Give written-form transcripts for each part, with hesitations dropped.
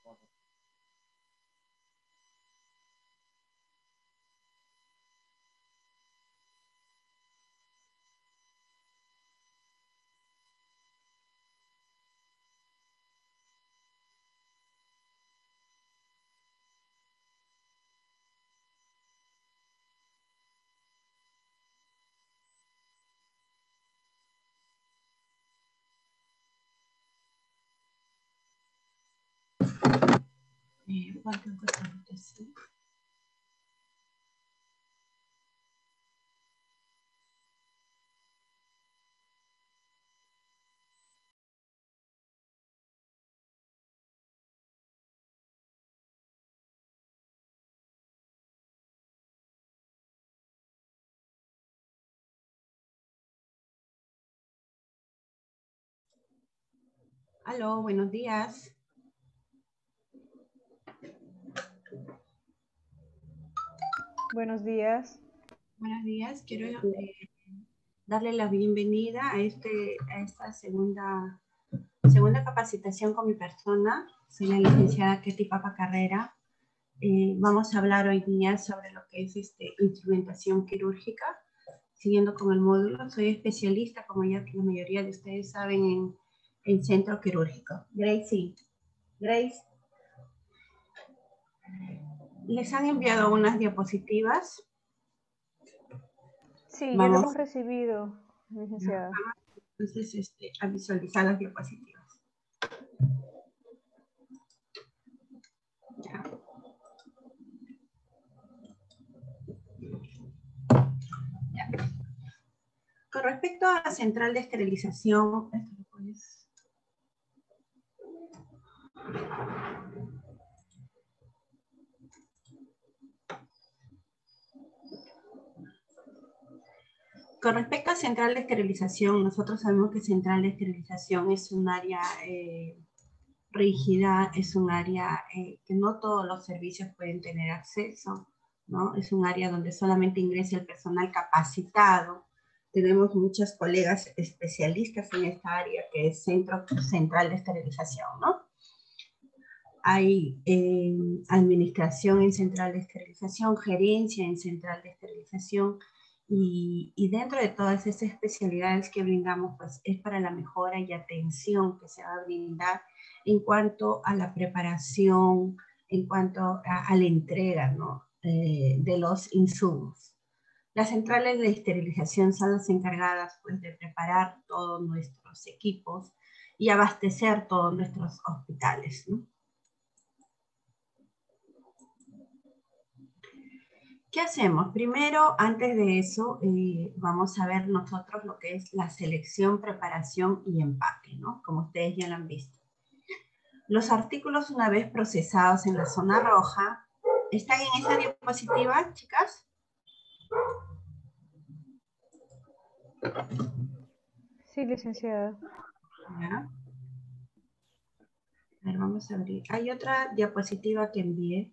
Aló, buenos días. Buenos días. Buenos días. Quiero darle la bienvenida a esta segunda capacitación con mi persona. Soy la licenciada Ketty Papa Carrera. Vamos a hablar hoy día sobre lo que es instrumentación quirúrgica. Siguiendo con el módulo, soy especialista, como ya la mayoría de ustedes saben, en centro quirúrgico. Grace, les han enviado unas diapositivas. Sí, ya lo hemos recibido, licenciada. Entonces, a visualizar las diapositivas. Ya. Ya. Con respecto a la central de esterilización, nosotros sabemos que central de esterilización es un área rígida, es un área que no todos los servicios pueden tener acceso, ¿no? Es un área donde solamente ingresa el personal capacitado. Tenemos muchos colegas especialistas en esta área, que es central de esterilización, ¿no? Hay administración en central de esterilización, gerencia en central de esterilización, y dentro de todas esas especialidades que brindamos, pues es para la mejora y atención que se va a brindar en cuanto a la preparación, en cuanto a la entrega, ¿no? De los insumos. Las centrales de esterilización son las encargadas, pues, de preparar todos nuestros equipos y abastecer todos nuestros hospitales, ¿no? ¿Qué hacemos? Primero, antes de eso, vamos a ver nosotros lo que es la selección, preparación y empaque, ¿no? Como ustedes ya lo han visto. Los artículos, una vez procesados en la zona roja, ¿están en esa diapositiva, chicas? Sí, licenciada. Ya. A ver, vamos a abrir. Hay otra diapositiva que envié.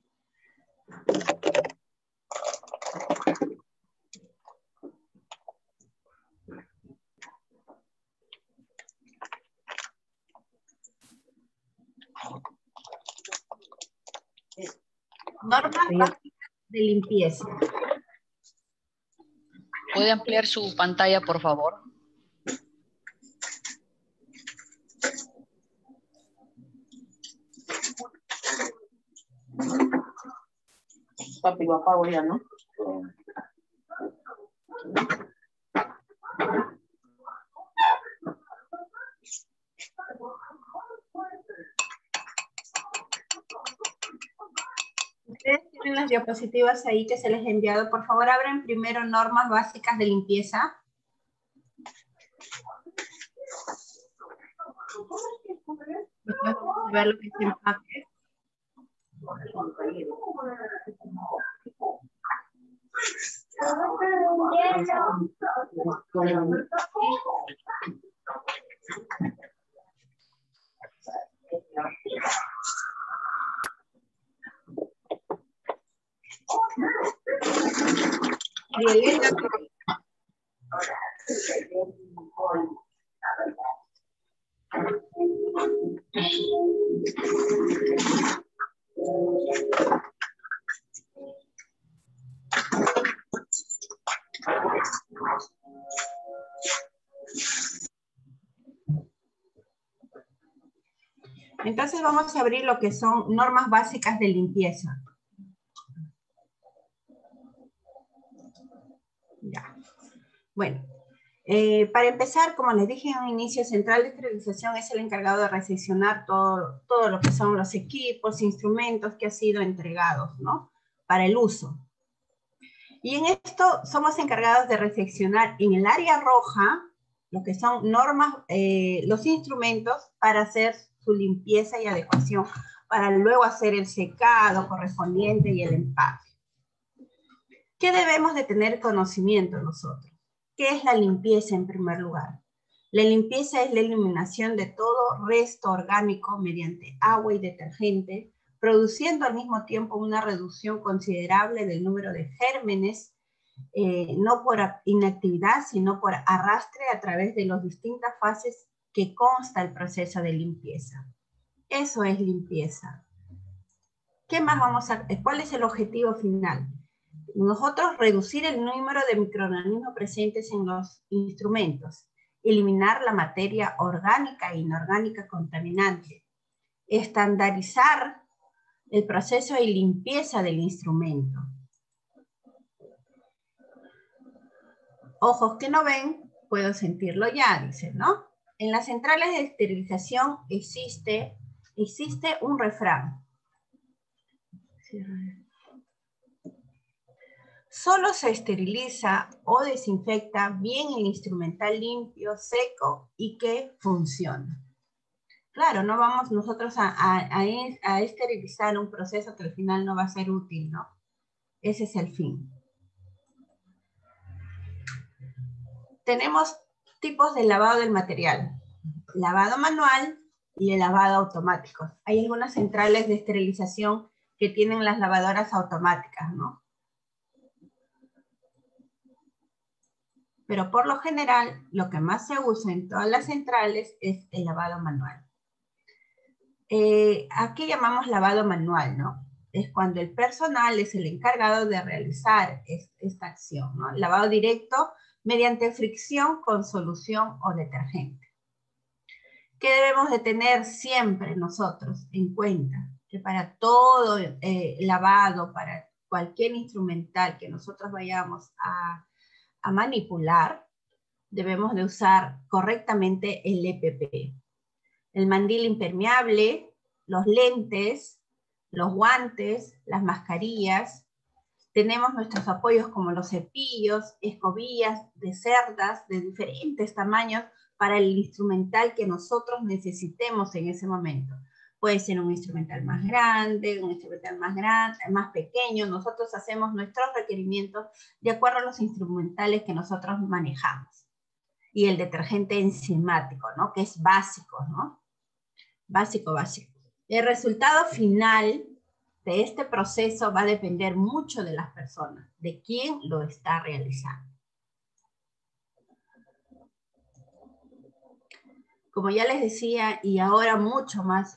Normas básicas de limpieza. ¿Puede ampliar su pantalla, por favor? Papi, lo apago ya, ¿no? Ustedes tienen las diapositivas ahí que se les ha enviado. Por favor, abran primero normas básicas de limpieza. Después vamos a ver lo que es empaque. Entonces vamos a abrir lo que son normas básicas de limpieza. Ya. Bueno, para empezar, como les dije en un inicio, Central de Esterilización es el encargado de recepcionar todo lo que son los equipos, instrumentos que han sido entregados, ¿no? Para el uso. Y en esto somos encargados de recepcionar en el área roja lo que son normas, los instrumentos para hacer su limpieza y adecuación, para luego hacer el secado correspondiente y el empaque. ¿Qué debemos de tener conocimiento nosotros? ¿Qué es la limpieza en primer lugar? La limpieza es la eliminación de todo resto orgánico mediante agua y detergente, produciendo al mismo tiempo una reducción considerable del número de gérmenes, no por inactividad, sino por arrastre a través de las distintas fases que consta el proceso de limpieza. Eso es limpieza. ¿Qué más vamos a hacer? ¿Cuál es el objetivo final? Nosotros reducir el número de microorganismos presentes en los instrumentos, eliminar la materia orgánica e inorgánica contaminante, estandarizar el proceso de limpieza del instrumento. Ojos que no ven, puedo sentirlo ya, dice, ¿no? En las centrales de esterilización existe un refrán. Solo se esteriliza o desinfecta bien el instrumental limpio, seco y que funciona. Claro, no vamos nosotros a esterilizar un proceso que al final no va a ser útil, ¿no? Ese es el fin. Tenemos tipos de lavado del material. Lavado manual y el lavado automático. Hay algunas centrales de esterilización que tienen las lavadoras automáticas, ¿no? Pero por lo general, lo que más se usa en todas las centrales es el lavado manual. Aquí llamamos lavado manual, ¿no? Es cuando el personal es el encargado de realizar esta acción, ¿no? Lavado directo mediante fricción con solución o detergente. ¿Qué debemos de tener siempre nosotros en cuenta? Que para todo lavado, para cualquier instrumental que nosotros vayamos a manipular, debemos de usar correctamente el EPP. El mandil impermeable, los lentes, los guantes, las mascarillas. Tenemos nuestros apoyos como los cepillos, escobillas de cerdas de diferentes tamaños para el instrumental que nosotros necesitemos en ese momento. Puede ser un instrumental más grande, un instrumental más pequeño. Nosotros hacemos nuestros requerimientos de acuerdo a los instrumentales que nosotros manejamos. Y el detergente enzimático, ¿no? Que es básico, ¿no? Básico. El resultado final de este proceso va a depender mucho de las personas, de quién lo está realizando. Como ya les decía, y ahora mucho más,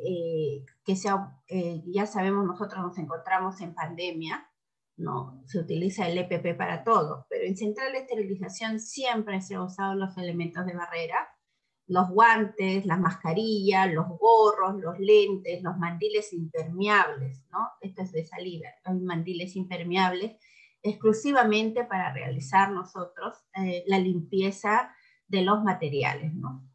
ya sabemos, nosotros nos encontramos en pandemia, ¿no? Se utiliza el EPP para todo, pero en central de esterilización siempre se han usado los elementos de barrera, los guantes, las mascarillas, los gorros, los lentes, los mandiles impermeables, ¿no? Esto es de salida, los mandiles impermeables, exclusivamente para realizar nosotros la limpieza de los materiales, ¿no?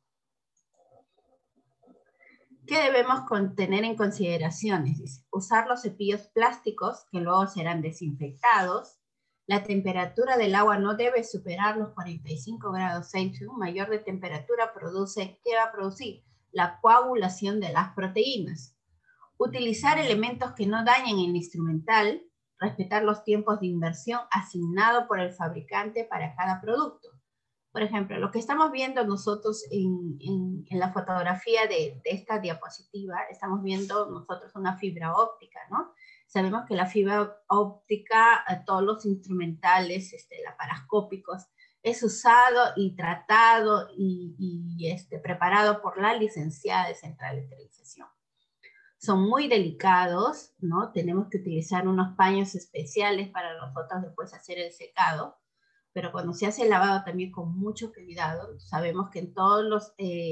¿Qué debemos tener en consideraciones? Dice, usar los cepillos plásticos que luego serán desinfectados. La temperatura del agua no debe superar los 45 grados Celsius. Mayor de temperatura ¿qué va a producir? La coagulación de las proteínas. Utilizar elementos que no dañen el instrumental. Respetar los tiempos de inversión asignados por el fabricante para cada producto. Por ejemplo, lo que estamos viendo nosotros en la fotografía de esta diapositiva, estamos viendo nosotros una fibra óptica, ¿no? Sabemos que la fibra óptica, todos los instrumentales laparoscópicos, Es usado y tratado y preparado por la licenciada de central de esterilización. Son muy delicados, ¿no? Tenemos que utilizar unos paños especiales para nosotros después hacer el secado, pero cuando se hace el lavado también con mucho cuidado. Sabemos que en todos los,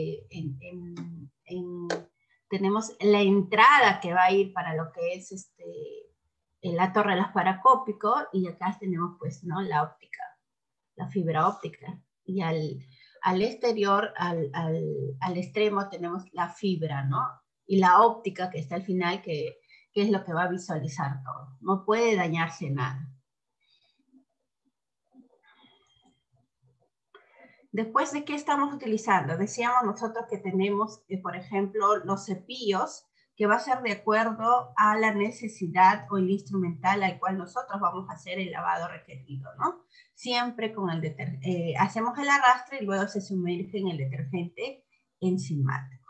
tenemos la entrada que va a ir para lo que es la torre de los paracópicos, y acá tenemos pues, ¿no? La óptica, la fibra óptica, y al exterior, al extremo tenemos la fibra, ¿no? Y la óptica que está al final, que es lo que va a visualizar todo. No puede dañarse nada. Después, ¿de qué estamos utilizando? Decíamos nosotros que tenemos, por ejemplo, los cepillos, que va a ser de acuerdo a la necesidad o el instrumental al cual nosotros vamos a hacer el lavado requerido, ¿no? Siempre con el detergente, hacemos el arrastre y luego se sumerge en el detergente enzimático.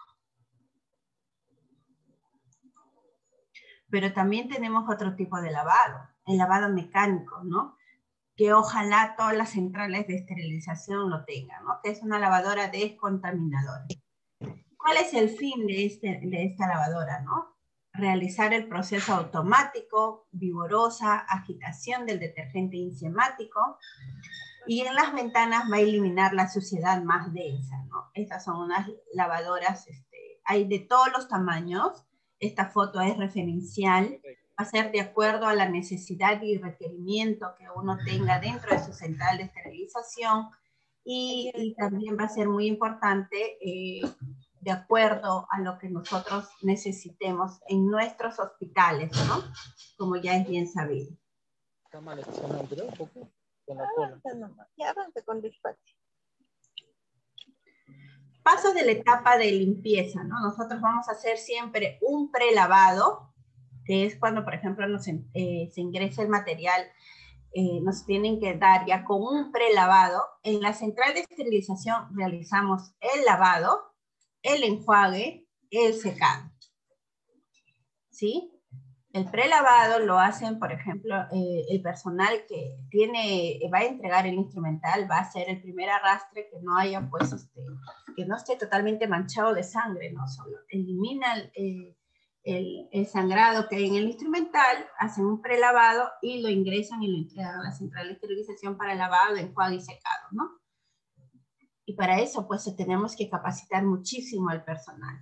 Pero también tenemos otro tipo de lavado, el lavado mecánico, ¿no? Que ojalá todas las centrales de esterilización lo tengan, ¿no? Que es una lavadora descontaminadora. ¿Cuál es el fin de esta lavadora, no? Realizar el proceso automático, vigorosa agitación del detergente enzimático, y en las ventanas va a eliminar la suciedad más densa, ¿no? Estas son unas lavadoras, hay de todos los tamaños. Esta foto es referencial, va a ser de acuerdo a la necesidad y requerimiento que uno tenga dentro de su central de esterilización, y también va a ser muy importante de acuerdo a lo que nosotros necesitemos en nuestros hospitales, ¿no? Como ya es bien sabido. Está mal estacionado, pero un poco con la cola. Ya arranca con despacio. Pasos de la etapa de limpieza, ¿no? Nosotros vamos a hacer siempre un prelavado, que es cuando, por ejemplo, se ingresa el material, nos tienen que dar ya con un prelavado. En la central de esterilización realizamos el lavado, el enjuague, el secado, ¿sí? El prelavado lo hacen, por ejemplo, el personal que va a entregar el instrumental, va a hacer el primer arrastre, que no haya, pues, que no esté totalmente manchado de sangre, ¿no? Solo elimina el sangrado que hay en el instrumental, hacen un prelavado y lo ingresan y lo entregan a la central de esterilización para lavado, enjuague y secado, ¿no? Y para eso, pues, tenemos que capacitar muchísimo al personal.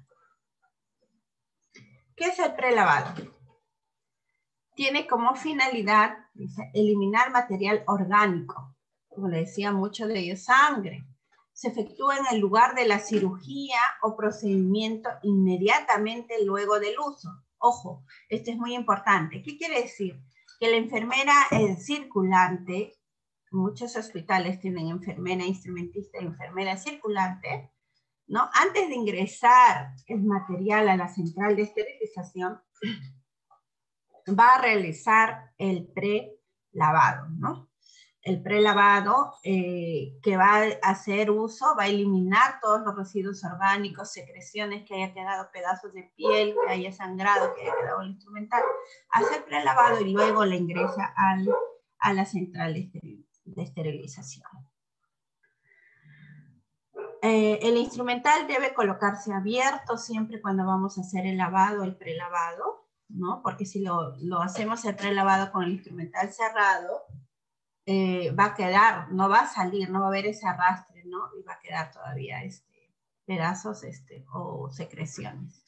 ¿Qué es el prelavado? Tiene como finalidad, dice, eliminar material orgánico, como le decía, mucho de ello sangre. Se efectúa en el lugar de la cirugía o procedimiento inmediatamente luego del uso. Ojo, esto es muy importante. ¿Qué quiere decir? Que la enfermera circulante, muchos hospitales tienen enfermera instrumentista y enfermera circulante, ¿no? Antes de ingresar el material a la central de esterilización, va a realizar el prelavado, ¿no? El prelavado que va a hacer uso, va a eliminar todos los residuos orgánicos, secreciones, que haya quedado pedazos de piel, que haya sangrado, que haya quedado el instrumental. Hace el prelavado y luego le ingresa a la central de esterilización. El instrumental debe colocarse abierto siempre cuando vamos a hacer el lavado, el prelavado, ¿no? Porque si lo hacemos el prelavado con el instrumental cerrado, va a quedar, no va a salir, no va a haber ese arrastre, ¿no? Y va a quedar todavía pedazos o secreciones.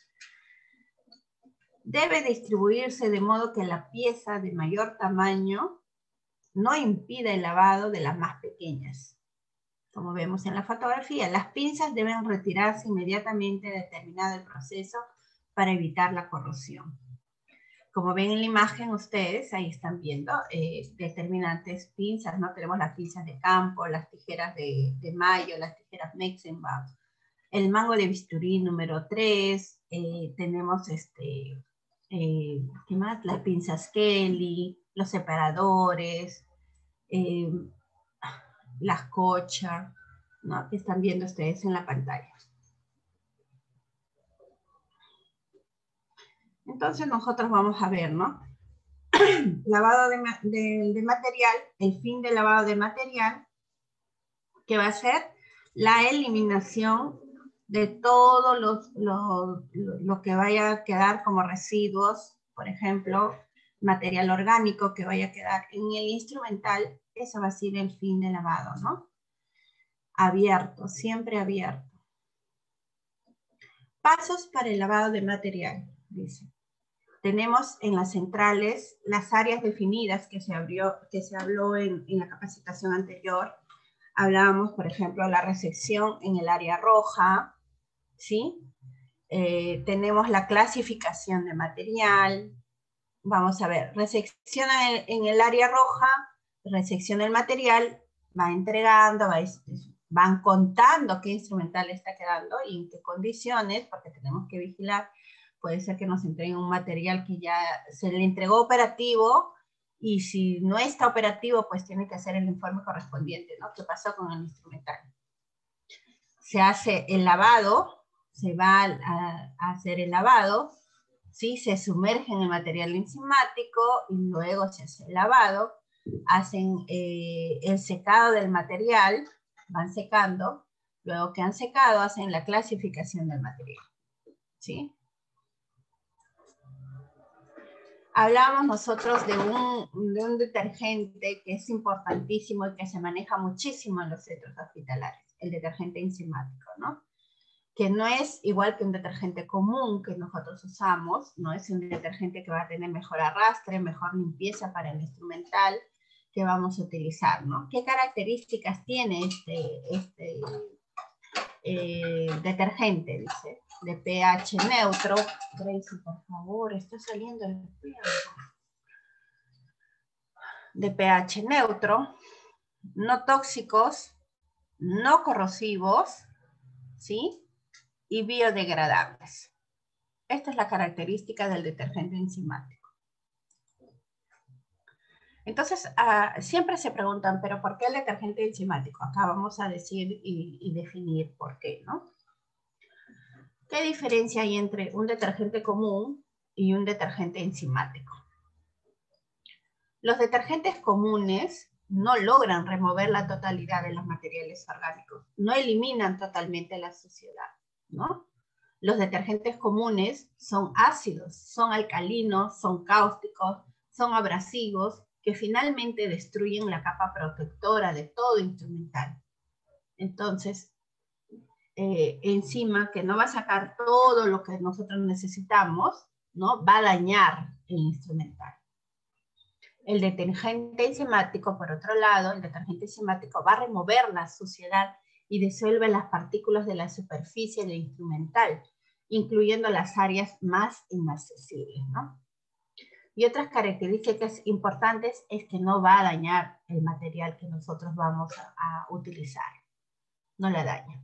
Debe distribuirse de modo que la pieza de mayor tamaño no impida el lavado de las más pequeñas. Como vemos en la fotografía, las pinzas deben retirarse inmediatamente de terminado el proceso para evitar la corrosión. Como ven en la imagen ustedes, ahí están viendo determinantes pinzas, ¿no? Tenemos las pinzas de campo, las tijeras de mayo, las tijeras Mexenbach, el mango de bisturí número 3, tenemos ¿qué más? Las pinzas Kelly, los separadores, las Kocher, ¿no? Que están viendo ustedes en la pantalla. Entonces nosotros vamos a ver, ¿no? Lavado de material, el fin del lavado de material, que va a ser la eliminación de todo lo que vaya a quedar como residuos, por ejemplo, material orgánico que vaya a quedar en el instrumental. Eso va a ser el fin de lavado, ¿no? Abierto, siempre abierto. Pasos para el lavado de material, dice. Tenemos en las centrales las áreas definidas que se habló en la capacitación anterior. Hablábamos, por ejemplo, la recepción en el área roja, ¿sí? Tenemos la clasificación de material. Vamos a ver, recepción en el área roja, recepción del material, va entregando, van contando qué instrumental está quedando y en qué condiciones, porque tenemos que vigilar. Puede ser que nos entreguen un material que ya se le entregó operativo, y si no está operativo, pues tiene que hacer el informe correspondiente, ¿no? ¿Qué pasó con el instrumental? Se hace el lavado, se va a hacer el lavado, ¿sí? Se sumerge en el material enzimático y luego se hace el lavado, hacen el secado del material, van secando, luego que han secado hacen la clasificación del material, ¿sí? Hablamos nosotros de un detergente que es importantísimo y que se maneja muchísimo en los centros hospitalarios, el detergente enzimático, ¿no? Que no es igual que un detergente común que nosotros usamos, ¿no? Es un detergente que va a tener mejor arrastre, mejor limpieza para el instrumental que vamos a utilizar, ¿no? ¿Qué características tiene este detergente? Dice, de pH neutro. Gracie, por favor, está saliendo el pH. De pH neutro, no tóxicos, no corrosivos, ¿sí? Y biodegradables. Esta es la característica del detergente enzimático. Entonces, siempre se preguntan, ¿pero por qué el detergente enzimático? Acá vamos a decir y definir por qué, ¿no? ¿Qué diferencia hay entre un detergente común y un detergente enzimático? Los detergentes comunes no logran remover la totalidad de los materiales orgánicos, no eliminan totalmente la suciedad, ¿no? Los detergentes comunes son ácidos, son alcalinos, son cáusticos, son abrasivos, que finalmente destruyen la capa protectora de todo instrumental. Entonces, enzima que no va a sacar todo lo que nosotros necesitamos, ¿no? Va a dañar el instrumental. El detergente enzimático, por otro lado, el detergente enzimático va a remover la suciedad y disuelve las partículas de la superficie del instrumental, incluyendo las áreas más inaccesibles, ¿no? Y otras características importantes es que no va a dañar el material que nosotros vamos a utilizar. No la daña.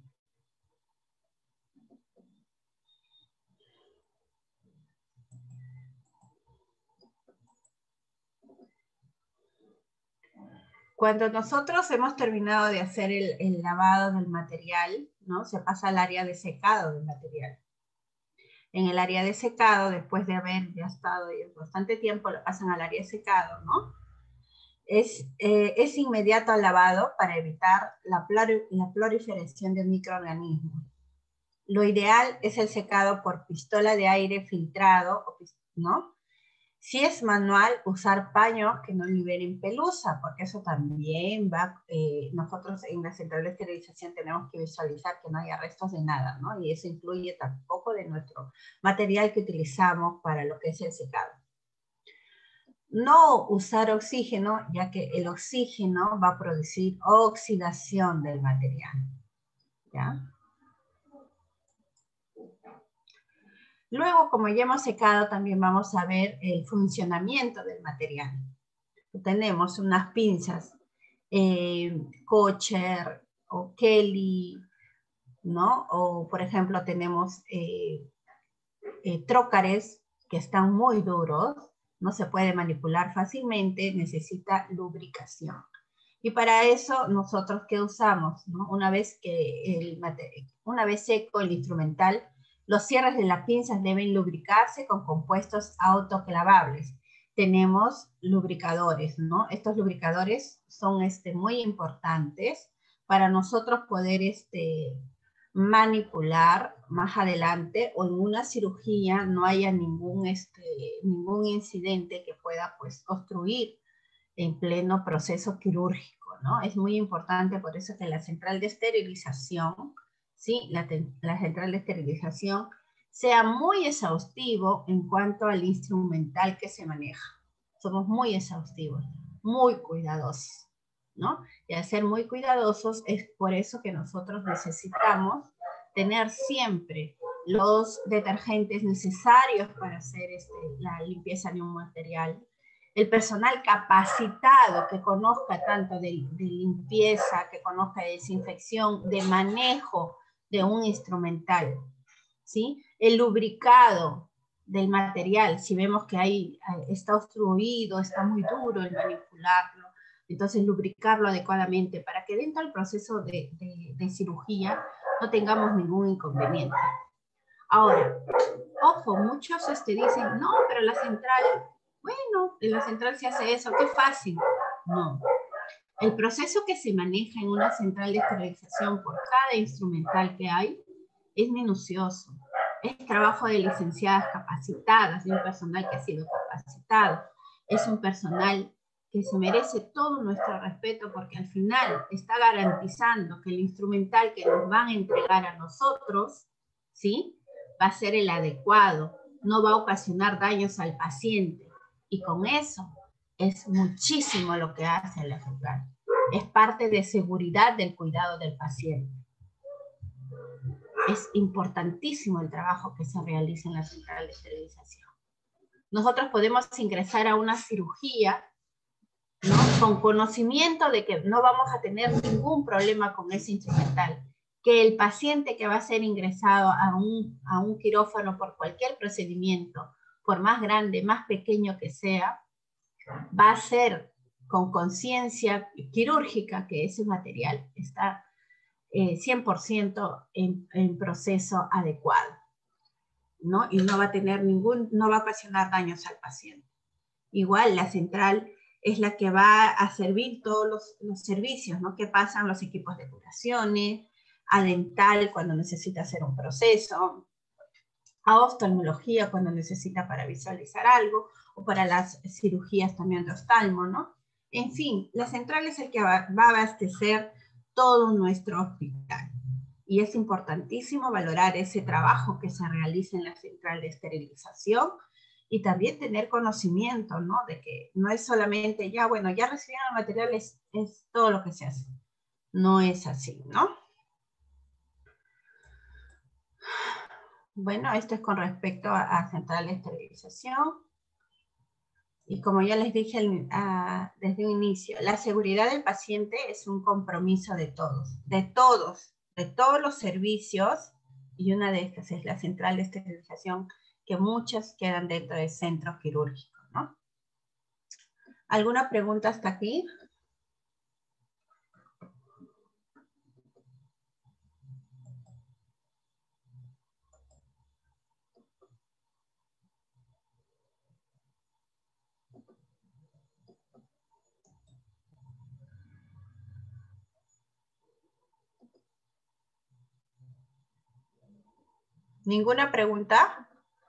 Cuando nosotros hemos terminado de hacer el lavado del material, ¿no? Se pasa al área de secado del material. En el área de secado, después de haber ya estado bastante tiempo, lo pasan al área de secado, ¿no? Es inmediato al lavado para evitar la proliferación de microorganismos. Lo ideal es el secado por pistola de aire filtrado, ¿no? Si es manual, usar paños que no liberen pelusa, porque eso también va, nosotros en la central de esterilización tenemos que visualizar que no haya restos de nada, ¿no? Y eso incluye tampoco de nuestro material que utilizamos para lo que es el secado. No usar oxígeno, ya que el oxígeno va a producir oxidación del material, ¿ya? Luego, como ya hemos secado, también vamos a ver el funcionamiento del material. Tenemos unas pinzas, Kosher o Kelly, ¿no? O, por ejemplo, tenemos trócares que están muy duros, no se puede manipular fácilmente, necesita lubricación. Y para eso, nosotros, ¿qué usamos? ¿No? Una vez seco el instrumental, los cierres de las pinzas deben lubricarse con compuestos autoclavables. Tenemos lubricadores, ¿no? Estos lubricadores son muy importantes para nosotros poder manipular más adelante o en una cirugía no haya ningún incidente que pueda pues obstruir en pleno proceso quirúrgico, ¿no? Es muy importante por eso que la central de esterilización, ¿sí? La central de esterilización sea muy exhaustivo en cuanto al instrumental que se maneja. Somos muy exhaustivos, muy cuidadosos, ¿no? Y al ser muy cuidadosos es por eso que nosotros necesitamos tener siempre los detergentes necesarios para hacer la limpieza de un material, el personal capacitado que conozca tanto de limpieza, que conozca de desinfección, de manejo de un instrumental, ¿sí? El lubricado del material, si vemos que está obstruido, está muy duro el manipularlo, entonces lubricarlo adecuadamente para que dentro del proceso de cirugía no tengamos ningún inconveniente. Ahora, ojo, muchos dicen, no, pero la central, bueno, en la central se hace eso, qué fácil. No. El proceso que se maneja en una central de esterilización por cada instrumental que hay es minucioso. Es trabajo de licenciadas capacitadas, de un personal que ha sido capacitado. Es un personal que se merece todo nuestro respeto porque al final está garantizando que el instrumental que nos van a entregar a nosotros, ¿sí?, va a ser el adecuado, no va a ocasionar daños al paciente. Y con eso es muchísimo lo que hace la central. Es parte de seguridad del cuidado del paciente. Es importantísimo el trabajo que se realiza en la central de esterilización. Nosotros podemos ingresar a una cirugía, ¿no?, con conocimiento de que no vamos a tener ningún problema con ese instrumental, que el paciente que va a ser ingresado a un quirófano por cualquier procedimiento, por más grande, más pequeño que sea, va a ser con conciencia quirúrgica que ese material está 100% en proceso adecuado, ¿no? Y no va a tener no va a ocasionar daños al paciente. Igual la central es la que va a servir todos los servicios, ¿no?, que pasan los equipos de curaciones, a dental cuando necesita hacer un proceso, a oftalmología cuando necesita para visualizar algo, o para las cirugías también de oftalmo, ¿no? En fin, la central es el que va a abastecer todo nuestro hospital. Y es importantísimo valorar ese trabajo que se realiza en la central de esterilización y también tener conocimiento, ¿no?, de que no es solamente ya, bueno, ya recibieron el material, es todo lo que se hace. No es así, ¿no? Bueno, esto es con respecto a central de esterilización. Y como ya les dije desde un inicio, la seguridad del paciente es un compromiso de todos los servicios, y una de estas es la central de esterilización, que muchas quedan dentro de centros quirúrgicos, ¿no? ¿Alguna pregunta hasta aquí? ¿Ninguna pregunta?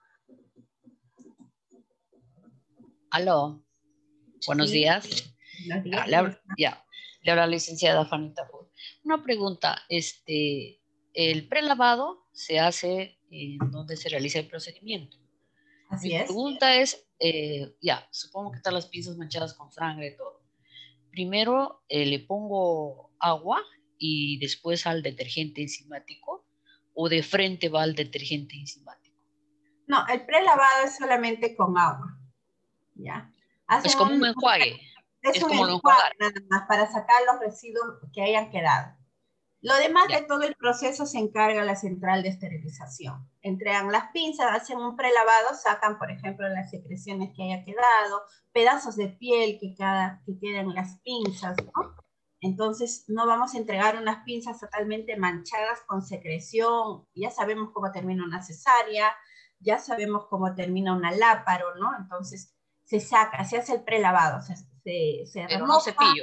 Aló, buenos Sí. días. Buenos días. Le habla la licenciada Fanita. Una pregunta, el prelavado se hace en donde se realiza el procedimiento. Así Mi es. pregunta es, supongo que están las pinzas manchadas con sangre y todo. Primero le pongo agua y después al detergente enzimático, o de frente va al detergente enzimático. No, el prelavado es solamente con agua, ¿ya? Es como un enjuague. Es un como lo enjuague enjuagar. nada más para sacar los residuos que hayan quedado. Lo demás Ya. de todo el proceso se encarga la central de esterilización. Entregan las pinzas, hacen un prelavado, sacan, por ejemplo, las secreciones que haya quedado, pedazos de piel que queden en las pinzas, ¿no? Entonces, no vamos a entregar unas pinzas totalmente manchadas con secreción. Ya sabemos cómo termina una cesárea, ya sabemos cómo termina una láparo, ¿no? Entonces, se saca, se hace el prelavado, se Pero no remoja. cepillo.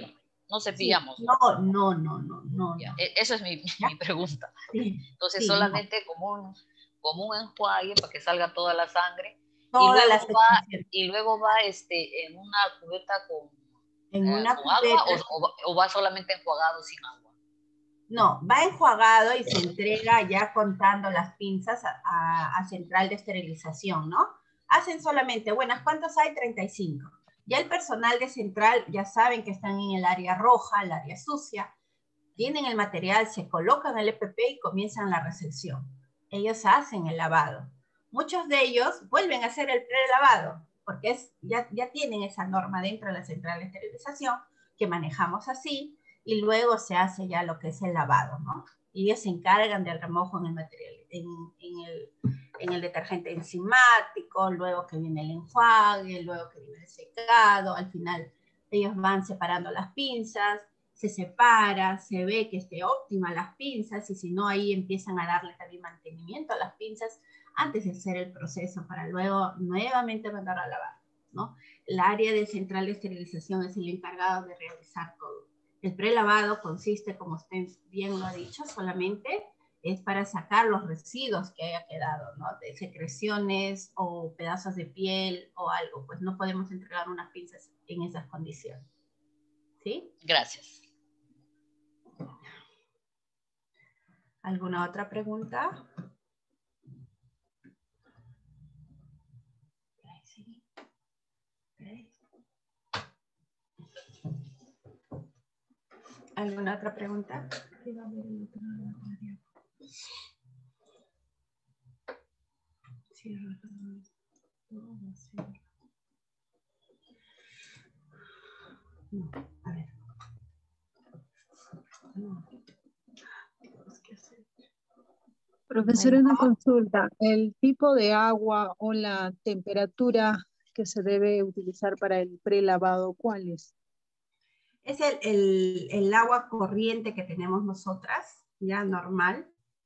no Sí, cepillamos. no. Ya, esa es mi, ¿Ya? mi pregunta. Sí, Entonces sí, no. solamente como un enjuague para que salga toda la sangre Todas las secreciones. y luego va en una cubeta En una con agua cubeta, o va solamente enjuagado sin agua. no, va enjuagado y se entrega ya contando las pinzas a central de esterilización, ¿no? Hacen solamente, buenas, ¿cuántos hay? 35. Ya el personal de central ya saben que están en el área roja, el área sucia, tienen el material, se colocan el EPP y comienzan la recepción. Ellos hacen el lavado. Muchos de ellos vuelven a hacer el prelavado, porque ya tienen esa norma dentro de la central de esterilización que manejamos así, y luego se hace ya lo que es el lavado, ¿no? Y ellos se encargan del remojo en el material, en el detergente enzimático, luego que viene el enjuague, luego que viene el secado, al final ellos van separando las pinzas, se separa, se ve que esté óptima las pinzas y si no ahí empiezan a darle también mantenimiento a las pinzas antes de hacer el proceso para luego nuevamente mandar a lavar, ¿no? El área de central de esterilización es el encargado de realizar todo. El prelavado consiste, como usted bien lo ha dicho, solamente es para sacar los residuos que haya quedado, ¿no? De secreciones o pedazos de piel o algo, pues no podemos entregar unas pinzas en esas condiciones. ¿Sí? Gracias. ¿Alguna otra pregunta? ¿Alguna otra pregunta? No, a ver. No. ¿Qué hacer? Profesor, una consulta. ¿El tipo de agua o la temperatura que se debe utilizar para el prelavado, cuál es? Es el agua corriente que tenemos nosotras, ya normal,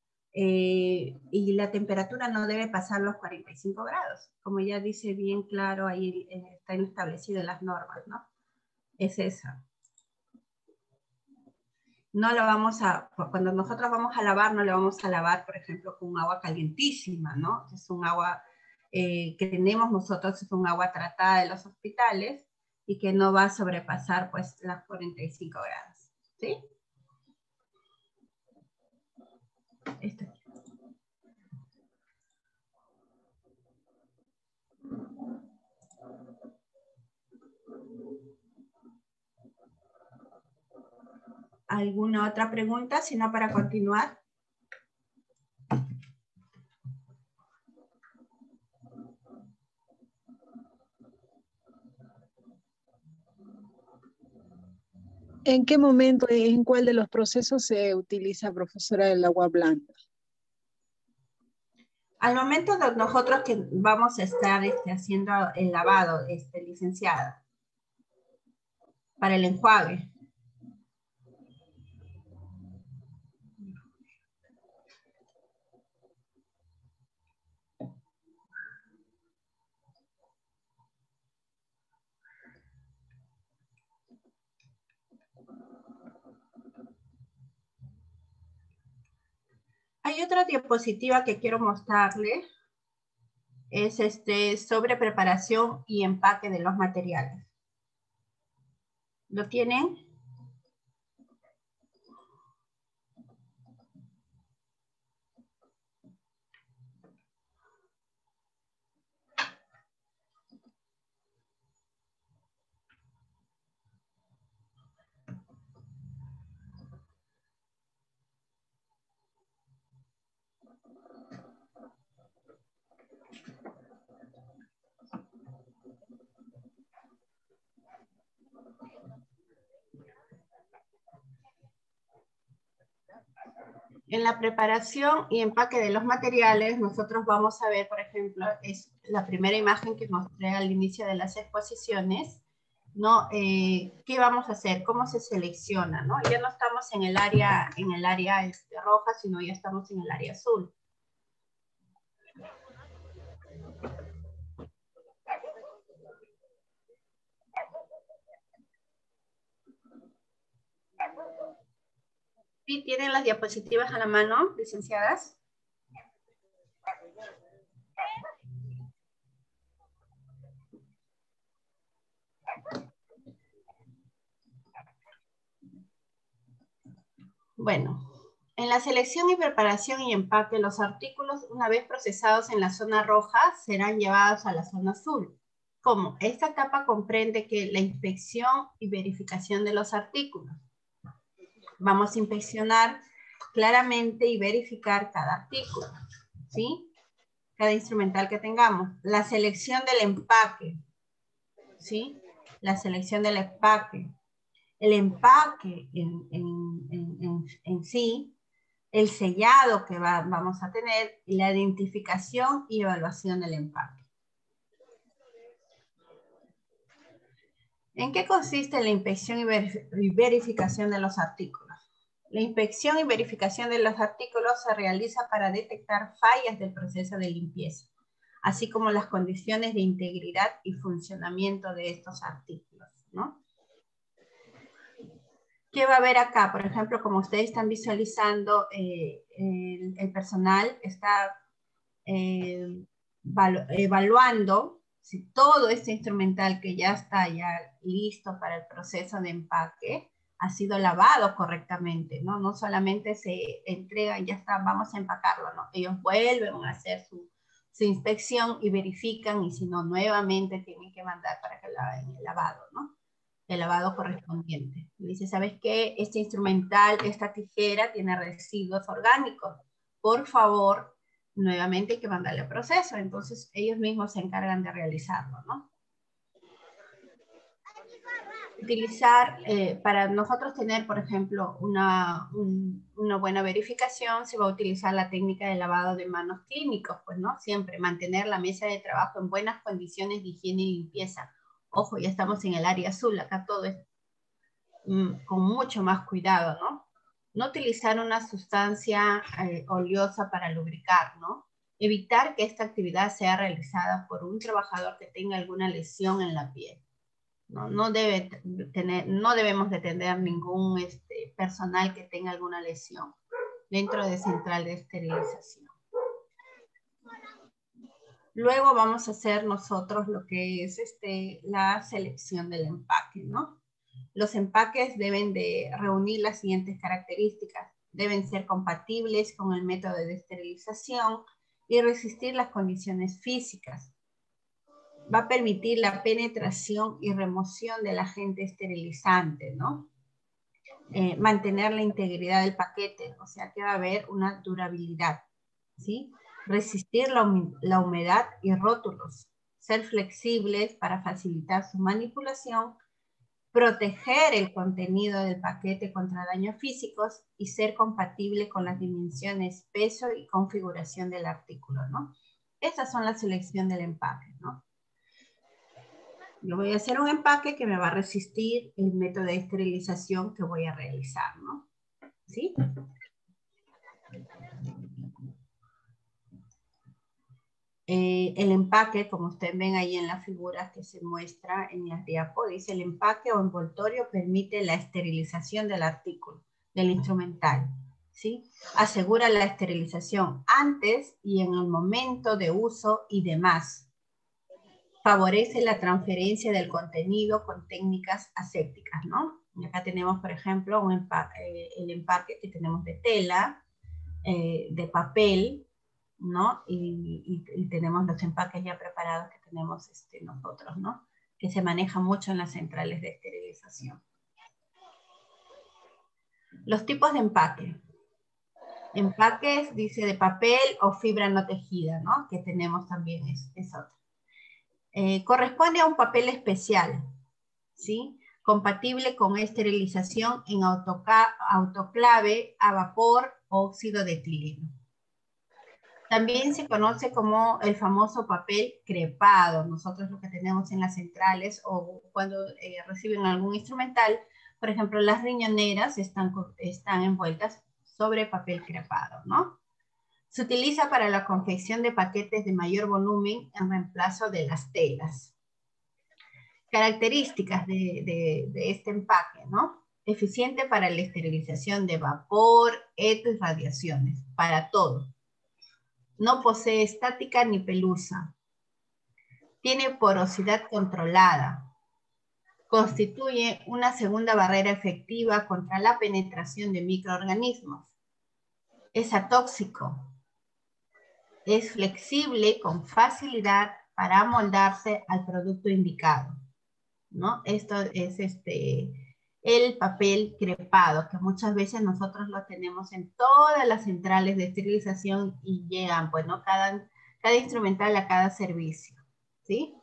y la temperatura no debe pasar los 45 grados, como ya dice bien claro, ahí están establecidas las normas, ¿no? Es esa. No lo vamos a, cuando nosotros vamos a lavar, no le vamos a lavar, por ejemplo, con agua calientísima, ¿no? Es un agua que tenemos nosotros, es un agua tratada de los hospitales y que no va a sobrepasar, pues, las 45 grados, ¿sí? Esto. ¿Alguna otra pregunta? Si no, para continuar. ¿En qué momento y en cuál de los procesos se utiliza, profesora, el agua blanda? Al momento de nosotros que vamos a estar haciendo el lavado, licenciada, para el enjuague. Hay otra diapositiva que quiero mostrarle. Es sobre preparación y empaque de los materiales. ¿Lo tienen? En la preparación y empaque de los materiales, nosotros vamos a ver, por ejemplo, es la primera imagen que mostré al inicio de las exposiciones, ¿no? ¿Qué vamos a hacer? ¿Cómo se selecciona? ¿No? Ya no estamos en el área roja, sino ya estamos en el área azul. ¿Sí tienen las diapositivas a la mano, licenciadas? Bueno, en la selección y preparación y empaque, los artículos, una vez procesados en la zona roja, serán llevados a la zona azul. ¿Cómo? Esta etapa comprende que la inspección y verificación de los artículos. Vamos a inspeccionar claramente y verificar cada artículo, ¿sí? Cada instrumental que tengamos. La selección del empaque, ¿sí? La selección del empaque. El empaque en sí, el sellado que vamos a tener, y la identificación y evaluación del empaque. ¿En qué consiste la inspección y verificación de los artículos? La inspección y verificación de los artículos se realiza para detectar fallas del proceso de limpieza, así como las condiciones de integridad y funcionamiento de estos artículos, ¿no? ¿Qué va a haber acá? Por ejemplo, como ustedes están visualizando, el personal está evaluando si todo este instrumental que ya está listo para el proceso de empaque ha sido lavado correctamente, ¿no? No solamente se entrega y ya está, vamos a empacarlo, ¿no? Ellos vuelven a hacer su inspección y verifican, y si no, nuevamente tienen que mandar para que hagan el lavado, ¿no? El lavado correspondiente. Dice, ¿sabes qué? Este instrumental, esta tijera tiene residuos orgánicos. Por favor, nuevamente hay que mandarle al proceso. Entonces, ellos mismos se encargan de realizarlo, ¿no? Utilizar, para nosotros tener, por ejemplo, una buena verificación, se va a utilizar la técnica de lavado de manos clínicos, pues, ¿no? Siempre mantener la mesa de trabajo en buenas condiciones de higiene y limpieza. Ojo, ya estamos en el área azul, acá todo es con mucho más cuidado, ¿no? No utilizar una sustancia oleosa para lubricar, ¿no? Evitar que esta actividad sea realizada por un trabajador que tenga alguna lesión en la piel. No debemos de tener ningún personal que tenga alguna lesión dentro de central de esterilización. Luego vamos a hacer nosotros lo que es la selección del empaque, ¿no? Los empaques deben de reunir las siguientes características. Deben ser compatibles con el método de esterilización y resistir las condiciones físicas. Va a permitir la penetración y remoción del agente esterilizante, ¿no? Mantener la integridad del paquete, o sea que va a haber una durabilidad, ¿sí? Resistir la humedad y rótulos. Ser flexibles para facilitar su manipulación. Proteger el contenido del paquete contra daños físicos y ser compatible con las dimensiones, peso y configuración del artículo, ¿no? Estas son la selección del empaque, ¿no? Yo voy a hacer un empaque que me va a resistir el método de esterilización que voy a realizar, ¿no? ¿Sí? El empaque, como ustedes ven ahí en la figura que se muestra en la diapo, dice el empaque o envoltorio permite la esterilización del artículo, del instrumental, ¿sí? Asegura la esterilización antes y en el momento de uso y demás. Favorece la transferencia del contenido con técnicas asépticas, ¿no? Y acá tenemos, por ejemplo, el empaque que tenemos de tela, de papel, ¿no? Y tenemos los empaques ya preparados que tenemos nosotros, ¿no? Que se manejan mucho en las centrales de esterilización. Los tipos de empaque. Empaques, dice, de papel o fibra no tejida, ¿no? Que tenemos también, es otro. Corresponde a un papel especial, ¿sí? Compatible con esterilización en autoclave a vapor o óxido de etileno. También se conoce como el famoso papel crepado. Nosotros lo que tenemos en las centrales o cuando reciben algún instrumental, por ejemplo, las riñoneras están envueltas sobre papel crepado, ¿no? Se utiliza para la confección de paquetes de mayor volumen en reemplazo de las telas. Características de este empaque, ¿no? Eficiente para la esterilización de vapor, eto y radiaciones, para todo. No posee estática ni pelusa. Tiene porosidad controlada. Constituye una segunda barrera efectiva contra la penetración de microorganismos. Es atóxico. Es flexible con facilidad para amoldarse al producto indicado, ¿no? Esto es el papel crepado, que muchas veces nosotros lo tenemos en todas las centrales de esterilización y llegan, pues, ¿no? Cada instrumental a cada servicio, ¿sí?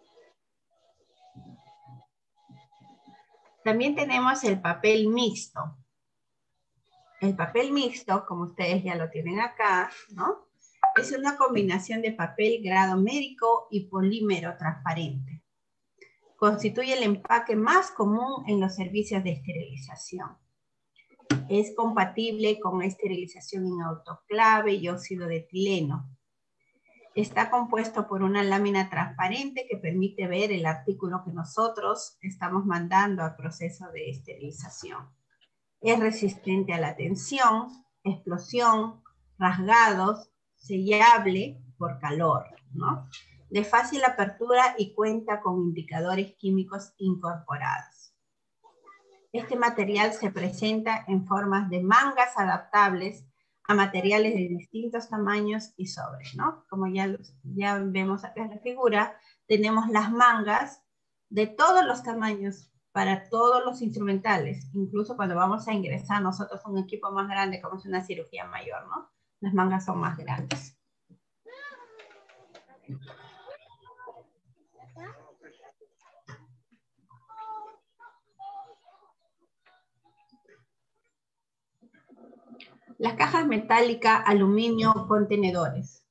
También tenemos el papel mixto. El papel mixto, como ustedes ya lo tienen acá, ¿no? Es una combinación de papel grado médico y polímero transparente. Constituye el empaque más común en los servicios de esterilización. Es compatible con esterilización en autoclave y óxido de etileno. Está compuesto por una lámina transparente que permite ver el artículo que nosotros estamos mandando al proceso de esterilización. Es resistente a la tensión, explosión, rasgados, sellable por calor, ¿no? De fácil apertura y cuenta con indicadores químicos incorporados. Este material se presenta en formas de mangas adaptables a materiales de distintos tamaños y sobres, ¿no? Como ya vemos acá en la figura, tenemos las mangas de todos los tamaños para todos los instrumentales, incluso cuando vamos a ingresar nosotros un equipo más grande como es una cirugía mayor, ¿no? Las mangas son más grandes. Las cajas metálicas, aluminio, contenedores.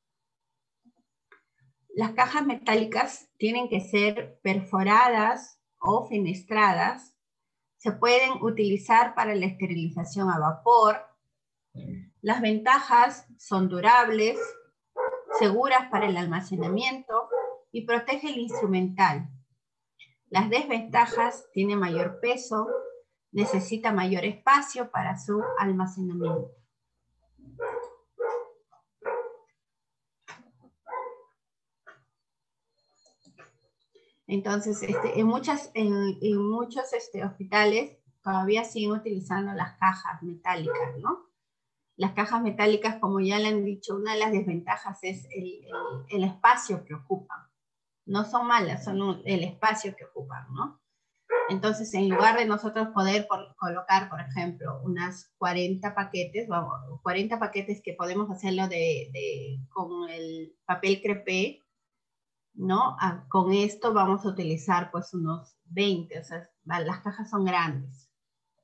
Las cajas metálicas tienen que ser perforadas o fenestradas. Se pueden utilizar para la esterilización a vapor. Las ventajas son durables, seguras para el almacenamiento y protege el instrumental. Las desventajas tienen mayor peso, necesita mayor espacio para su almacenamiento. Entonces, en muchos hospitales todavía siguen utilizando las cajas metálicas, ¿no? Las cajas metálicas, como ya le han dicho, una de las desventajas es el espacio que ocupan. No son malas, son el espacio que ocupan, ¿no? Entonces, en lugar de nosotros poder colocar, por ejemplo, unas 40 paquetes, 40 paquetes que podemos hacerlo con el papel crepé, ¿no? Con esto vamos a utilizar pues unos 20, o sea, las cajas son grandes.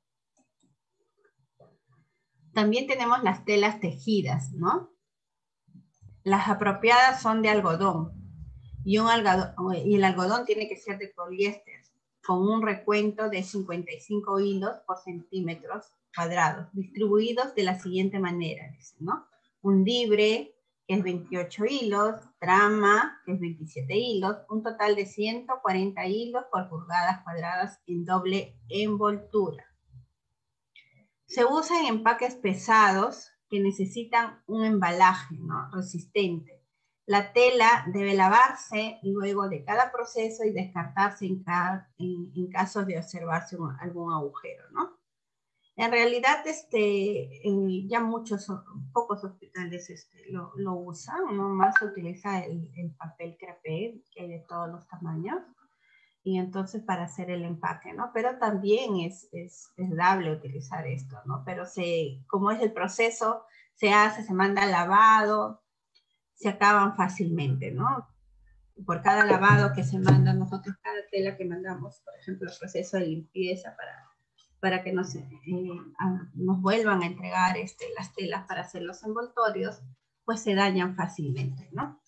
También tenemos las telas tejidas, ¿no? Las apropiadas son de algodón y el algodón tiene que ser de poliéster con un recuento de 55 hilos por centímetros cuadrados, distribuidos de la siguiente manera, ¿no? Un libre, que es 28 hilos, trama, que es 27 hilos, un total de 140 hilos por pulgadas cuadradas en doble envoltura. Se usa en empaques pesados que necesitan un embalaje, ¿no? Resistente. La tela debe lavarse luego de cada proceso y descartarse en caso de observarse algún agujero, ¿no? En realidad, ya pocos hospitales lo usan, ¿no? Más se utiliza el papel crepé, que hay de todos los tamaños, y entonces para hacer el empaque, ¿no? Pero también es dable utilizar esto, ¿no? Pero como es el proceso, se manda al lavado, se acaban fácilmente, ¿no? Por cada lavado que se manda, nosotros cada tela que mandamos, por ejemplo, el proceso de limpieza para que nos vuelvan a entregar las telas para hacer los envoltorios, pues se dañan fácilmente, ¿no?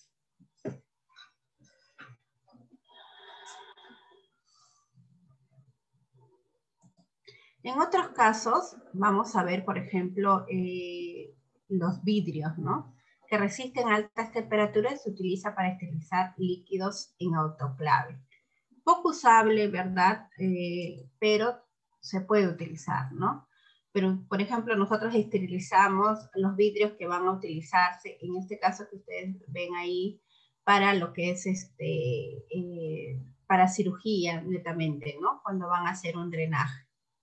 En otros casos, vamos a ver, por ejemplo, los vidrios, ¿no? Que resisten altas temperaturas y se utiliza para esterilizar líquidos en autoclave. Poco usable, ¿verdad? Pero se puede utilizar, ¿no? Pero, por ejemplo, nosotros esterilizamos los vidrios que van a utilizarse, en este caso que ustedes ven ahí, para lo que es para cirugía netamente, ¿no? Cuando van a hacer un drenaje.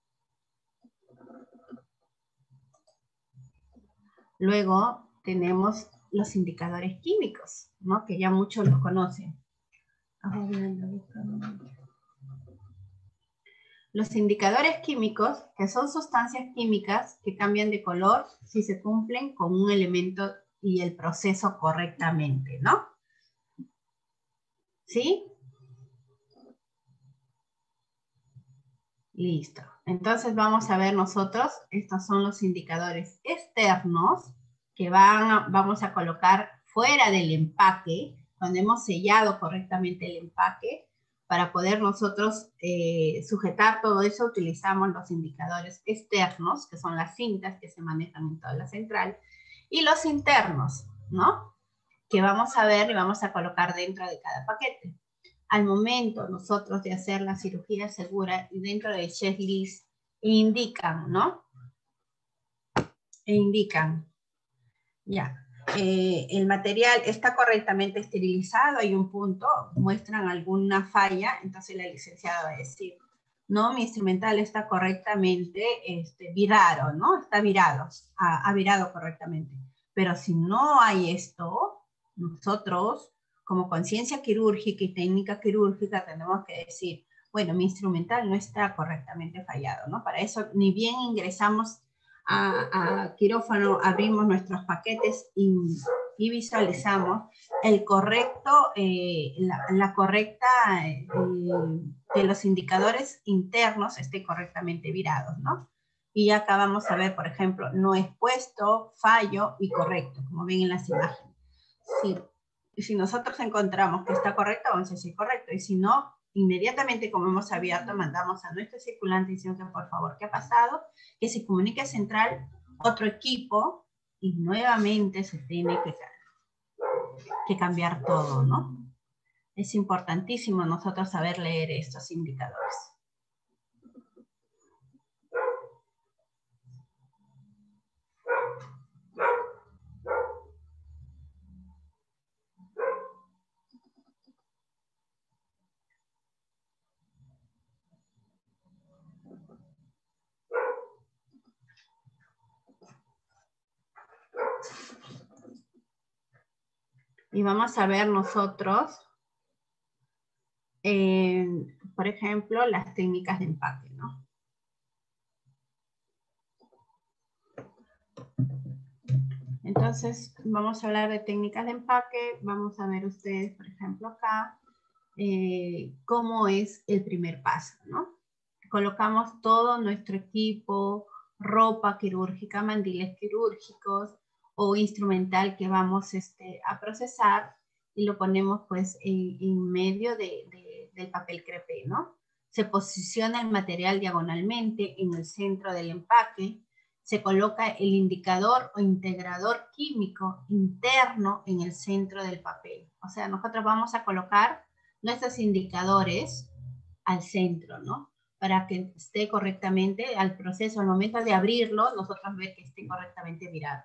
Luego tenemos los indicadores químicos, ¿no? Que ya muchos los conocen. Los indicadores químicos, que son sustancias químicas que cambian de color si se cumplen con un elemento y el proceso correctamente, ¿no? ¿Sí? Listo. Entonces vamos a ver nosotros, estos son los indicadores externos que vamos a colocar fuera del empaque, cuando hemos sellado correctamente el empaque. Para poder nosotros sujetar todo eso, utilizamos los indicadores externos, que son las cintas que se manejan en toda la central, y los internos, ¿no? Que vamos a ver y vamos a colocar dentro de cada paquete. Al momento nosotros de hacer la cirugía segura, y dentro del checklist indican, ¿no? Indican, ya. El material está correctamente esterilizado, hay un punto, muestran alguna falla, entonces la licenciada va a decir, no, mi instrumental está correctamente virado, ¿no? Está virado, ha virado correctamente. Pero si no hay esto, nosotros, como conciencia quirúrgica y técnica quirúrgica, tenemos que decir, bueno, mi instrumental no está correctamente fallado, ¿no? Para eso, ni bien ingresamos a quirófano, abrimos nuestros paquetes y visualizamos el correcto, la correcta, que los indicadores internos estén correctamente virados, ¿no? Y acá vamos a ver, por ejemplo, no expuesto, fallo y correcto, como ven en las imágenes. Si nosotros encontramos que está correcto, vamos a decir correcto, y si no, inmediatamente, como hemos abierto, mandamos a nuestro circulante diciendo que por favor, ¿qué ha pasado? Que se comunique a central, otro equipo, y nuevamente se tiene que cambiar todo, ¿no? Es importantísimo nosotros saber leer estos indicadores. Y vamos a ver nosotros, por ejemplo, las técnicas de empaque, ¿no? Entonces, vamos a hablar de técnicas de empaque. Vamos a ver ustedes, por ejemplo, acá, cómo es el primer paso, ¿no? Colocamos todo nuestro equipo, ropa quirúrgica, mandiles quirúrgicos, o instrumental que vamos a procesar, y lo ponemos pues en medio del papel crepé, ¿no? Se posiciona el material diagonalmente en el centro del empaque, se coloca el indicador o integrador químico interno en el centro del papel. O sea, nosotros vamos a colocar nuestros indicadores al centro, ¿no? Para que esté correctamente al proceso, al momento de abrirlo, nosotros ver que esté correctamente virado.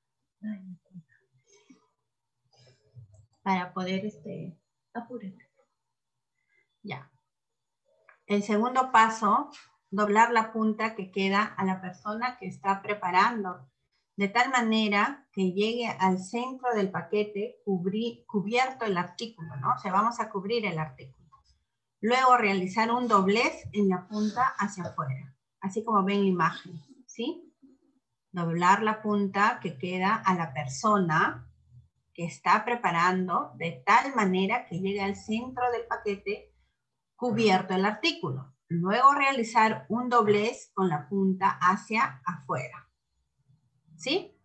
Para poder, apúrate. Ya. El segundo paso, doblar la punta que queda a la persona que está preparando, de tal manera que llegue al centro del paquete cubierto el artículo, ¿no? O sea, vamos a cubrir el artículo. Luego realizar un doblez en la punta hacia afuera, así como ven la imagen, ¿sí? Doblar la punta que queda a la persona que está preparando de tal manera que llegue al centro del paquete cubierto el artículo. Luego realizar un doblez con la punta hacia afuera. ¿Sí?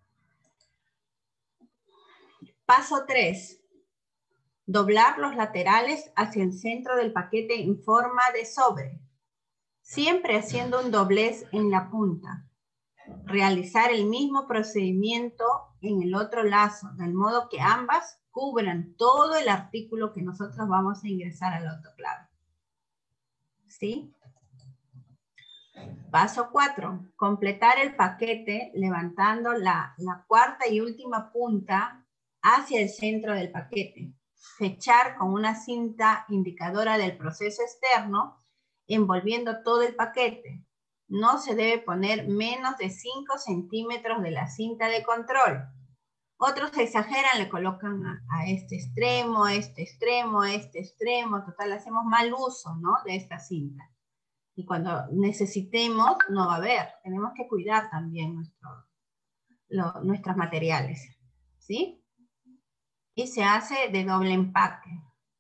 Paso 3. Doblar los laterales hacia el centro del paquete en forma de sobre, siempre haciendo un doblez en la punta. Realizar el mismo procedimiento en el otro lazo, del modo que ambas cubran todo el artículo que nosotros vamos a ingresar al autoclave. ¿Sí? Paso 4, completar el paquete levantando la cuarta y última punta hacia el centro del paquete. Fechar con una cinta indicadora del proceso externo, envolviendo todo el paquete. No se debe poner menos de 5 centímetros de la cinta de control. Otros exageran, le colocan a este extremo, a este extremo, a este extremo. Total, hacemos mal uso, ¿no?, de esta cinta. Y cuando necesitemos, no va a haber. Tenemos que cuidar también nuestros materiales, ¿sí? Y se hace de doble empaque,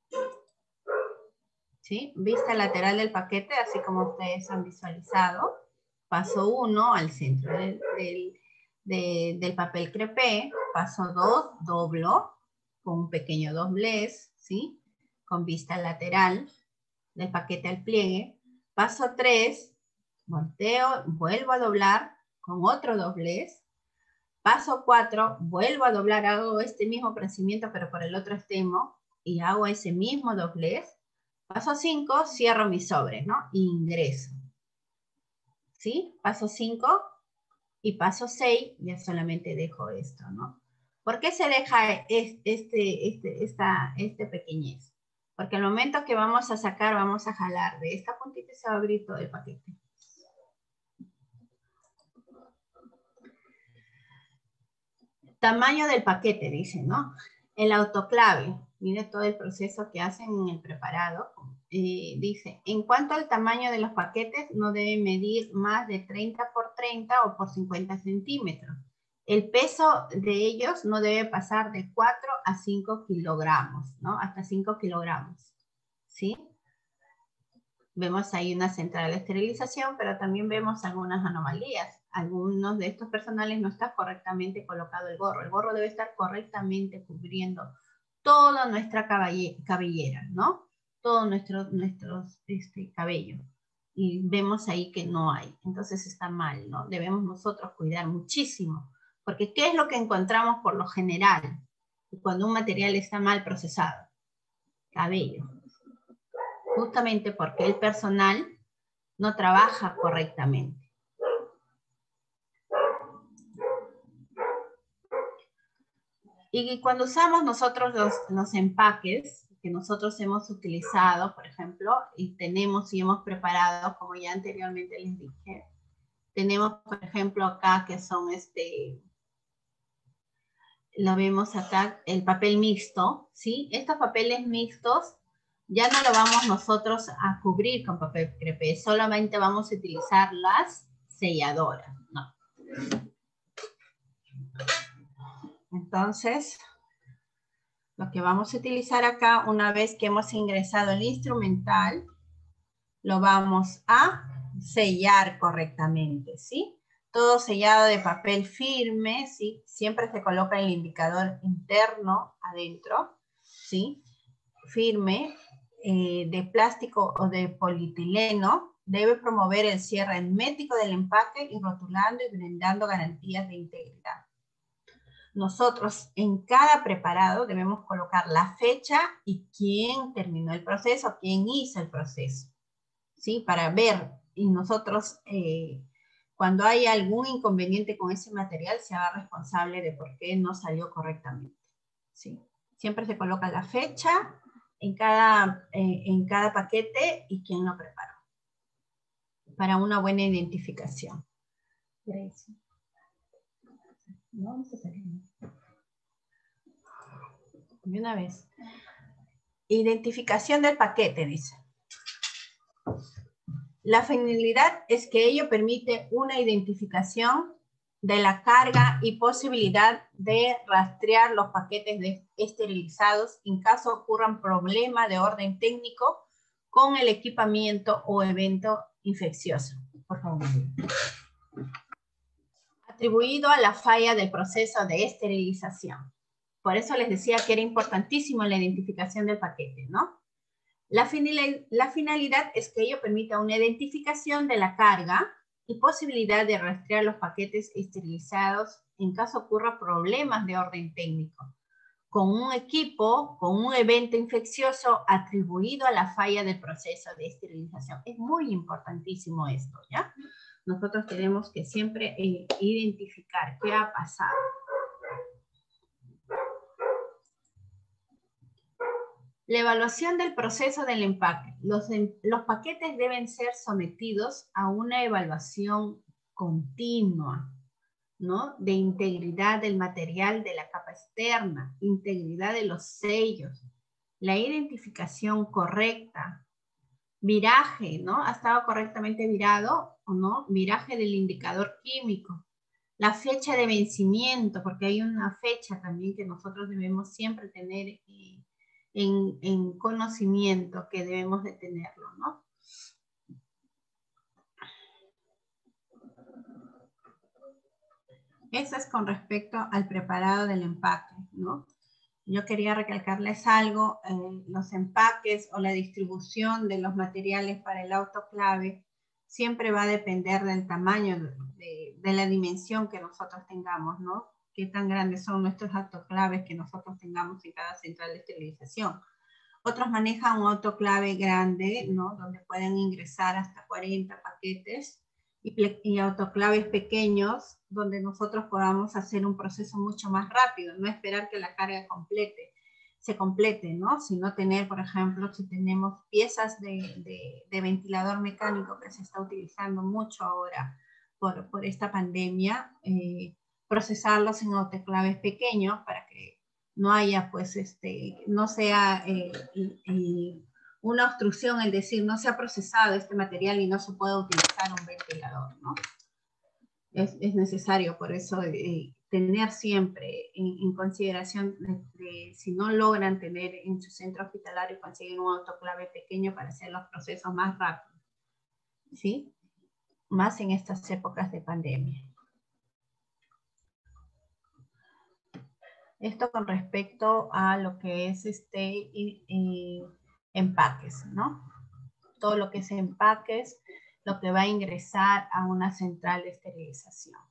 ¿sí? Vista lateral del paquete, así como ustedes han visualizado. Paso 1, al centro del papel crepé. Paso 2, doblo con un pequeño doblez, ¿sí? Con vista lateral del paquete al pliegue. Paso 3, volteo, vuelvo a doblar con otro doblez. Paso 4, vuelvo a doblar, hago este mismo procedimiento pero por el otro extremo y hago ese mismo doblez. Paso 5, cierro mi sobre, ¿no? Ingreso. ¿Sí? Paso 5 y paso 6, ya solamente dejo esto, ¿no? ¿Por qué se deja este pequeñez? Porque al momento que vamos a sacar, vamos a jalar de esta puntita y se va a abrir todo el paquete. Tamaño del paquete, dice, ¿no? El autoclave, mire todo el proceso que hacen en el preparado. Dice, en cuanto al tamaño de los paquetes, no debe medir más de 30 por 30 o por 50 centímetros. El peso de ellos no debe pasar de 4 a 5 kilogramos, ¿no? Hasta 5 kilogramos, ¿sí? Vemos ahí una central de esterilización, pero también vemos algunas anomalías. Algunos de estos personales no está correctamente colocado el gorro. El gorro debe estar correctamente cubriendo toda nuestra cabellera, ¿no? Todo nuestro cabello. Y vemos ahí que no hay. Entonces está mal, ¿no? Debemos nosotros cuidar muchísimo. Porque ¿qué es lo que encontramos por lo general cuando un material está mal procesado? Cabello. Justamente porque el personal no trabaja correctamente. Y cuando usamos nosotros los empaques que nosotros hemos utilizado, por ejemplo, y tenemos y hemos preparado, como ya anteriormente les dije, tenemos, por ejemplo, acá que son lo vemos acá, el papel mixto, ¿sí? Estos papeles mixtos ya no lo vamos nosotros a cubrir con papel crepé, solamente vamos a utilizar las selladoras, ¿no? Entonces, lo que vamos a utilizar acá, una vez que hemos ingresado el instrumental, lo vamos a sellar correctamente, ¿sí? Todo sellado de papel firme, ¿sí? Siempre se coloca el indicador interno adentro, ¿sí? Firme, de plástico o de polietileno. Debe promover el cierre hermético del empaque y rotulando y brindando garantías de integridad. Nosotros en cada preparado debemos colocar la fecha y quién terminó el proceso, quién hizo el proceso, ¿sí? Para ver, y nosotros cuando hay algún inconveniente con ese material se haga responsable de por qué no salió correctamente, ¿sí? Siempre se coloca la fecha en cada paquete y quién lo preparó, para una buena identificación. Gracias. Vamos a salir. De una vez. Identificación del paquete, dice. La finalidad es que ello permite una identificación de la carga y posibilidad de rastrear los paquetes esterilizados en caso ocurran problemas de orden técnico con el equipamiento o evento infeccioso. Por favor. Atribuido a la falla del proceso de esterilización. Por eso les decía que era importantísimo la identificación del paquete, ¿no? La finalidad es que ello permita una identificación de la carga y posibilidad de rastrear los paquetes esterilizados en caso ocurra problemas de orden técnico con un equipo, con un evento infeccioso atribuido a la falla del proceso de esterilización. Es muy importantísimo esto, ¿ya? Nosotros tenemos que siempre identificar qué ha pasado. La evaluación del proceso del empaque. Los paquetes deben ser sometidos a una evaluación continua, ¿no? De integridad del material de la capa externa, integridad de los sellos, la identificación correcta, viraje, ¿no? ¿Ha estado correctamente virado o no? Viraje del indicador químico, la fecha de vencimiento, porque hay una fecha también que nosotros debemos siempre tener en conocimiento, que debemos de tenerlo, ¿no? Eso es con respecto al preparado del empaque, ¿no? Yo quería recalcarles algo, los empaques o la distribución de los materiales para el autoclave siempre va a depender del tamaño, de la dimensión que nosotros tengamos, ¿no? Qué tan grandes son nuestros autoclaves que nosotros tengamos en cada central de esterilización. Otros manejan un autoclave grande, ¿no? Donde pueden ingresar hasta 40 paquetes, y autoclaves pequeños donde nosotros podamos hacer un proceso mucho más rápido, no esperar que la carga se complete, ¿no? Sino tener, por ejemplo, si tenemos piezas de ventilador mecánico que se está utilizando mucho ahora por esta pandemia, procesarlos en autoclaves pequeños para que no haya, pues, no sea una obstrucción, el decir, no se ha procesado este material y no se puede utilizar un ventilador, ¿no? Es necesario, por eso, tener siempre en consideración de si no logran tener en su centro hospitalario, conseguir un autoclave pequeño para hacer los procesos más rápidos, ¿sí? Más en estas épocas de pandemia. Esto con respecto a lo que es empaques, ¿no? Todo lo que es empaques, lo que va a ingresar a una central de esterilización.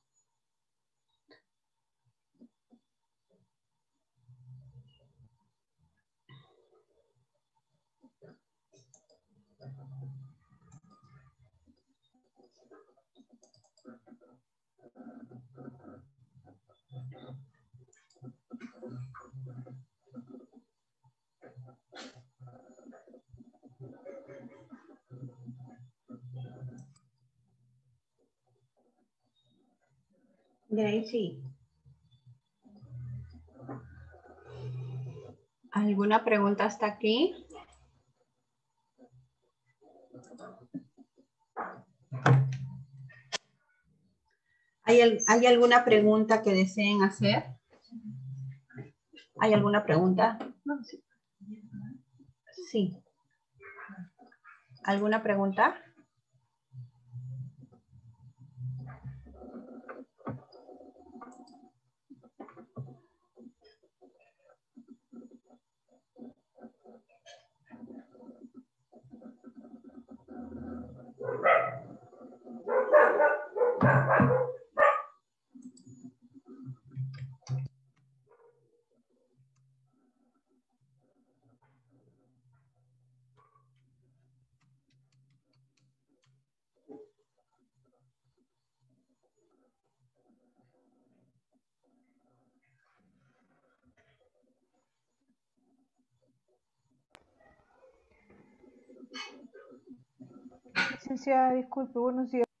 Gracie, ¿alguna pregunta hasta aquí? ¿Hay alguna pregunta que deseen hacer? ¿Hay alguna pregunta? Sí. ¿Alguna pregunta? Licenciada, disculpe, buenos días.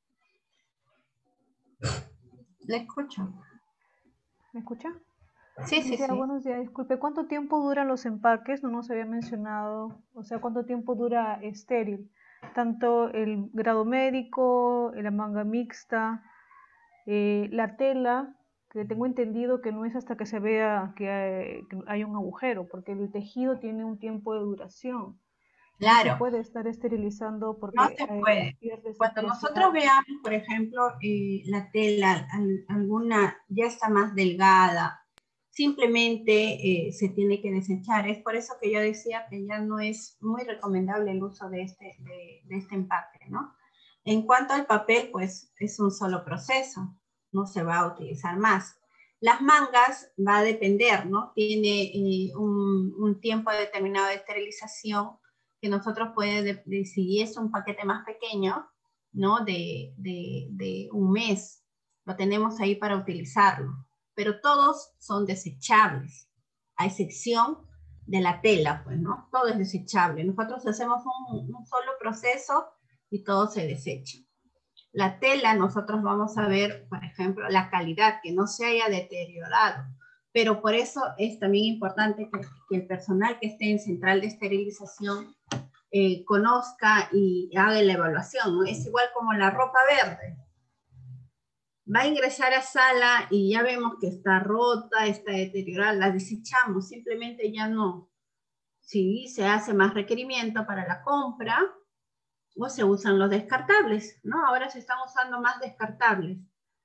Le escucho. ¿Me escucha? Sí, sí, sí. Buenos días, disculpe, ¿cuánto tiempo duran los empaques? No nos había mencionado, o sea, ¿cuánto tiempo dura estéril? Tanto el grado médico, la manga mixta, la tela, que tengo entendido que no es hasta que se vea que hay un agujero, porque el tejido tiene un tiempo de duración. Claro. No se puede estar esterilizando porque no se puede. Cuando nosotros veamos, por ejemplo, la tela, alguna ya está más delgada, simplemente se tiene que desechar. Es por eso que yo decía que ya no es muy recomendable el uso de este empaque, ¿no? En cuanto al papel, pues es un solo proceso, no se va a utilizar más. Las mangas va a depender, ¿no? Tiene un tiempo determinado de esterilización que nosotros si es un paquete más pequeño, ¿no? De un mes, lo tenemos ahí para utilizarlo. Pero todos son desechables, a excepción de la tela, pues, ¿no? Todo es desechable. Nosotros hacemos un solo proceso y todo se desecha. La tela, nosotros vamos a ver, por ejemplo, la calidad, que no se haya deteriorado. Pero por eso es también importante que el personal que esté en central de esterilización conozca y haga la evaluación, ¿no? Es igual como la ropa verde. Va a ingresar a sala y ya vemos que está rota, está deteriorada, la desechamos, simplemente ya no. Si se hace más requerimiento para la compra, o se usan los descartables, ¿no? Ahora se están usando más descartables.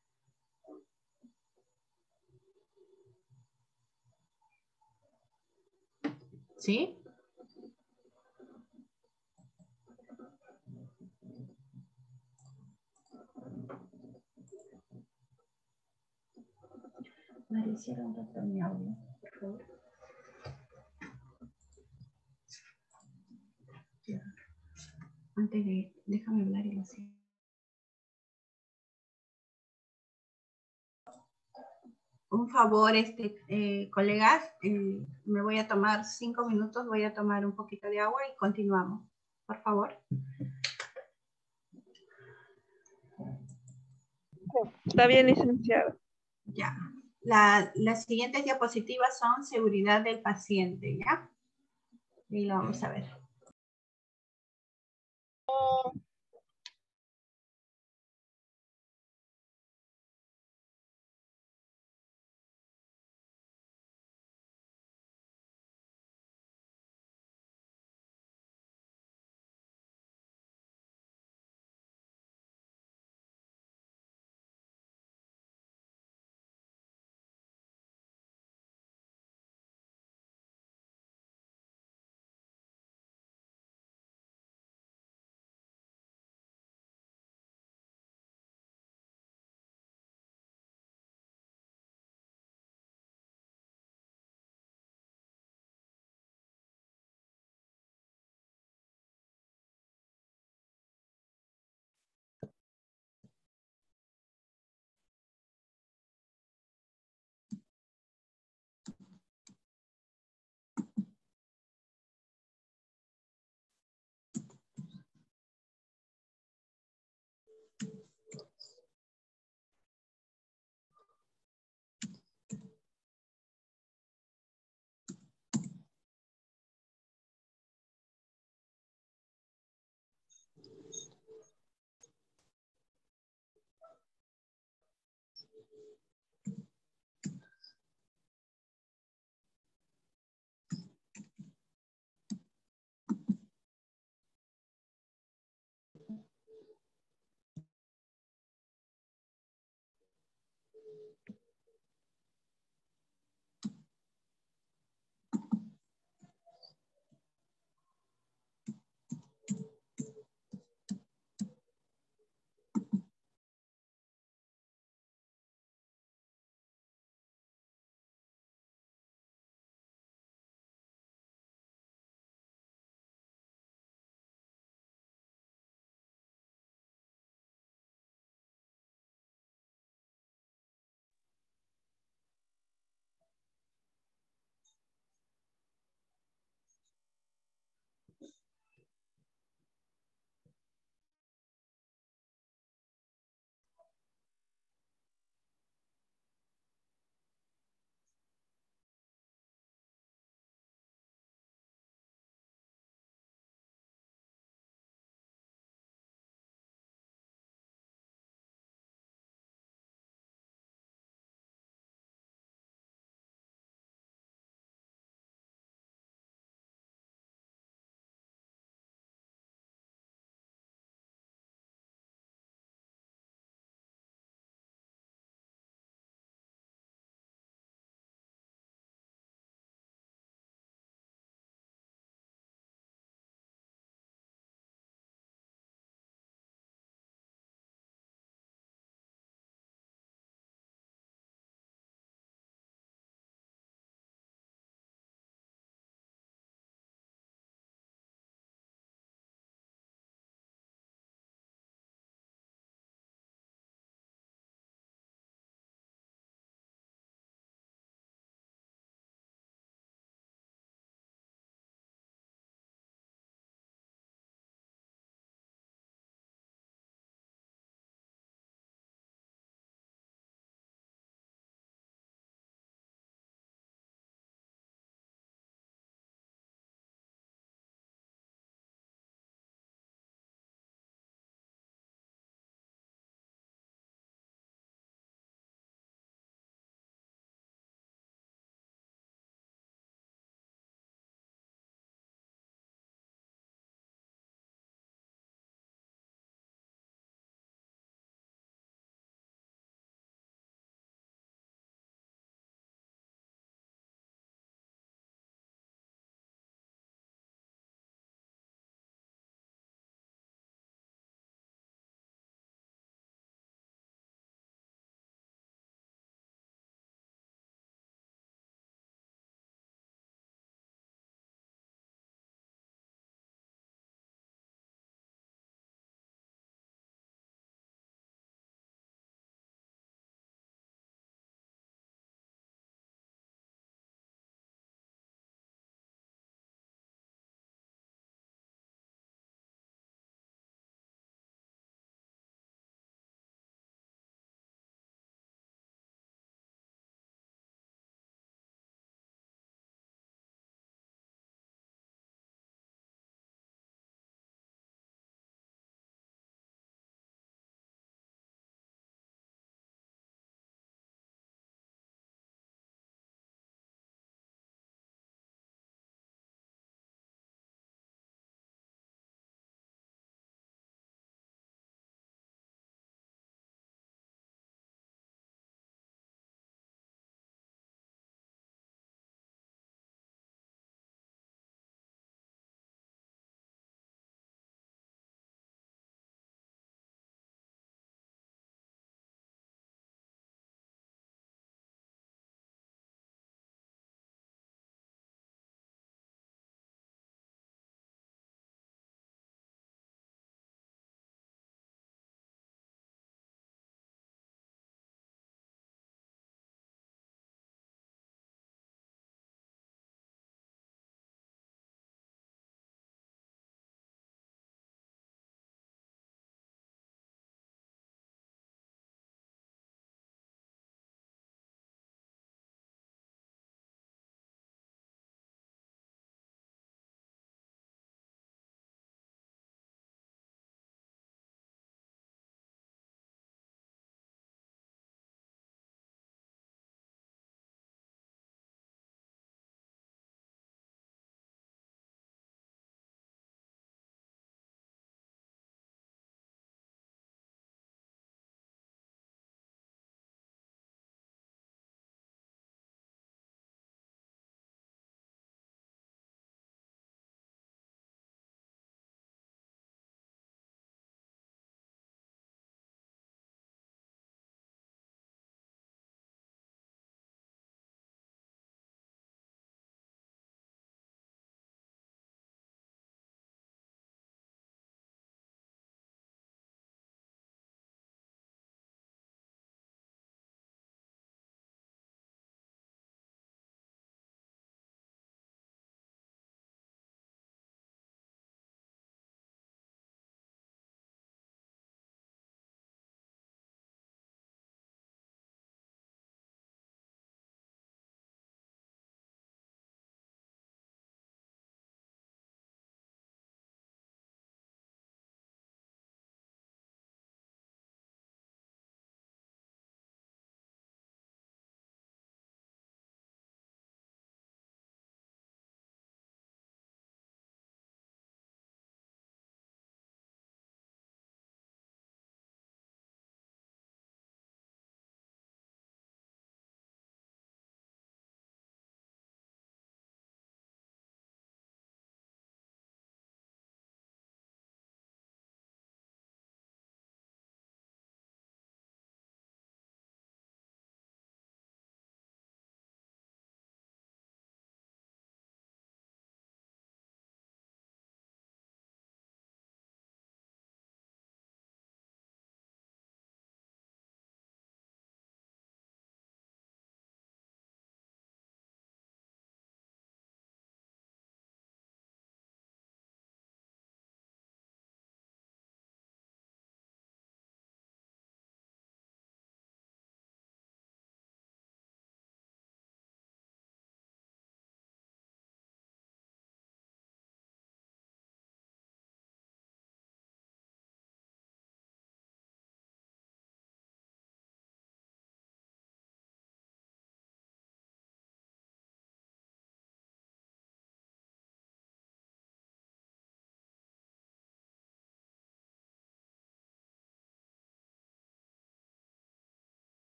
¿Sí? Me hicieron otro mi audio, por favor. Antes de, déjame hablar y lo sigo. Un favor, colegas, me voy a tomar 5 minutos, voy a tomar un poquito de agua y continuamos, por favor. Está bien, licenciado. Ya. Las siguientes diapositivas son seguridad del paciente, ¿ya? Y lo vamos a ver.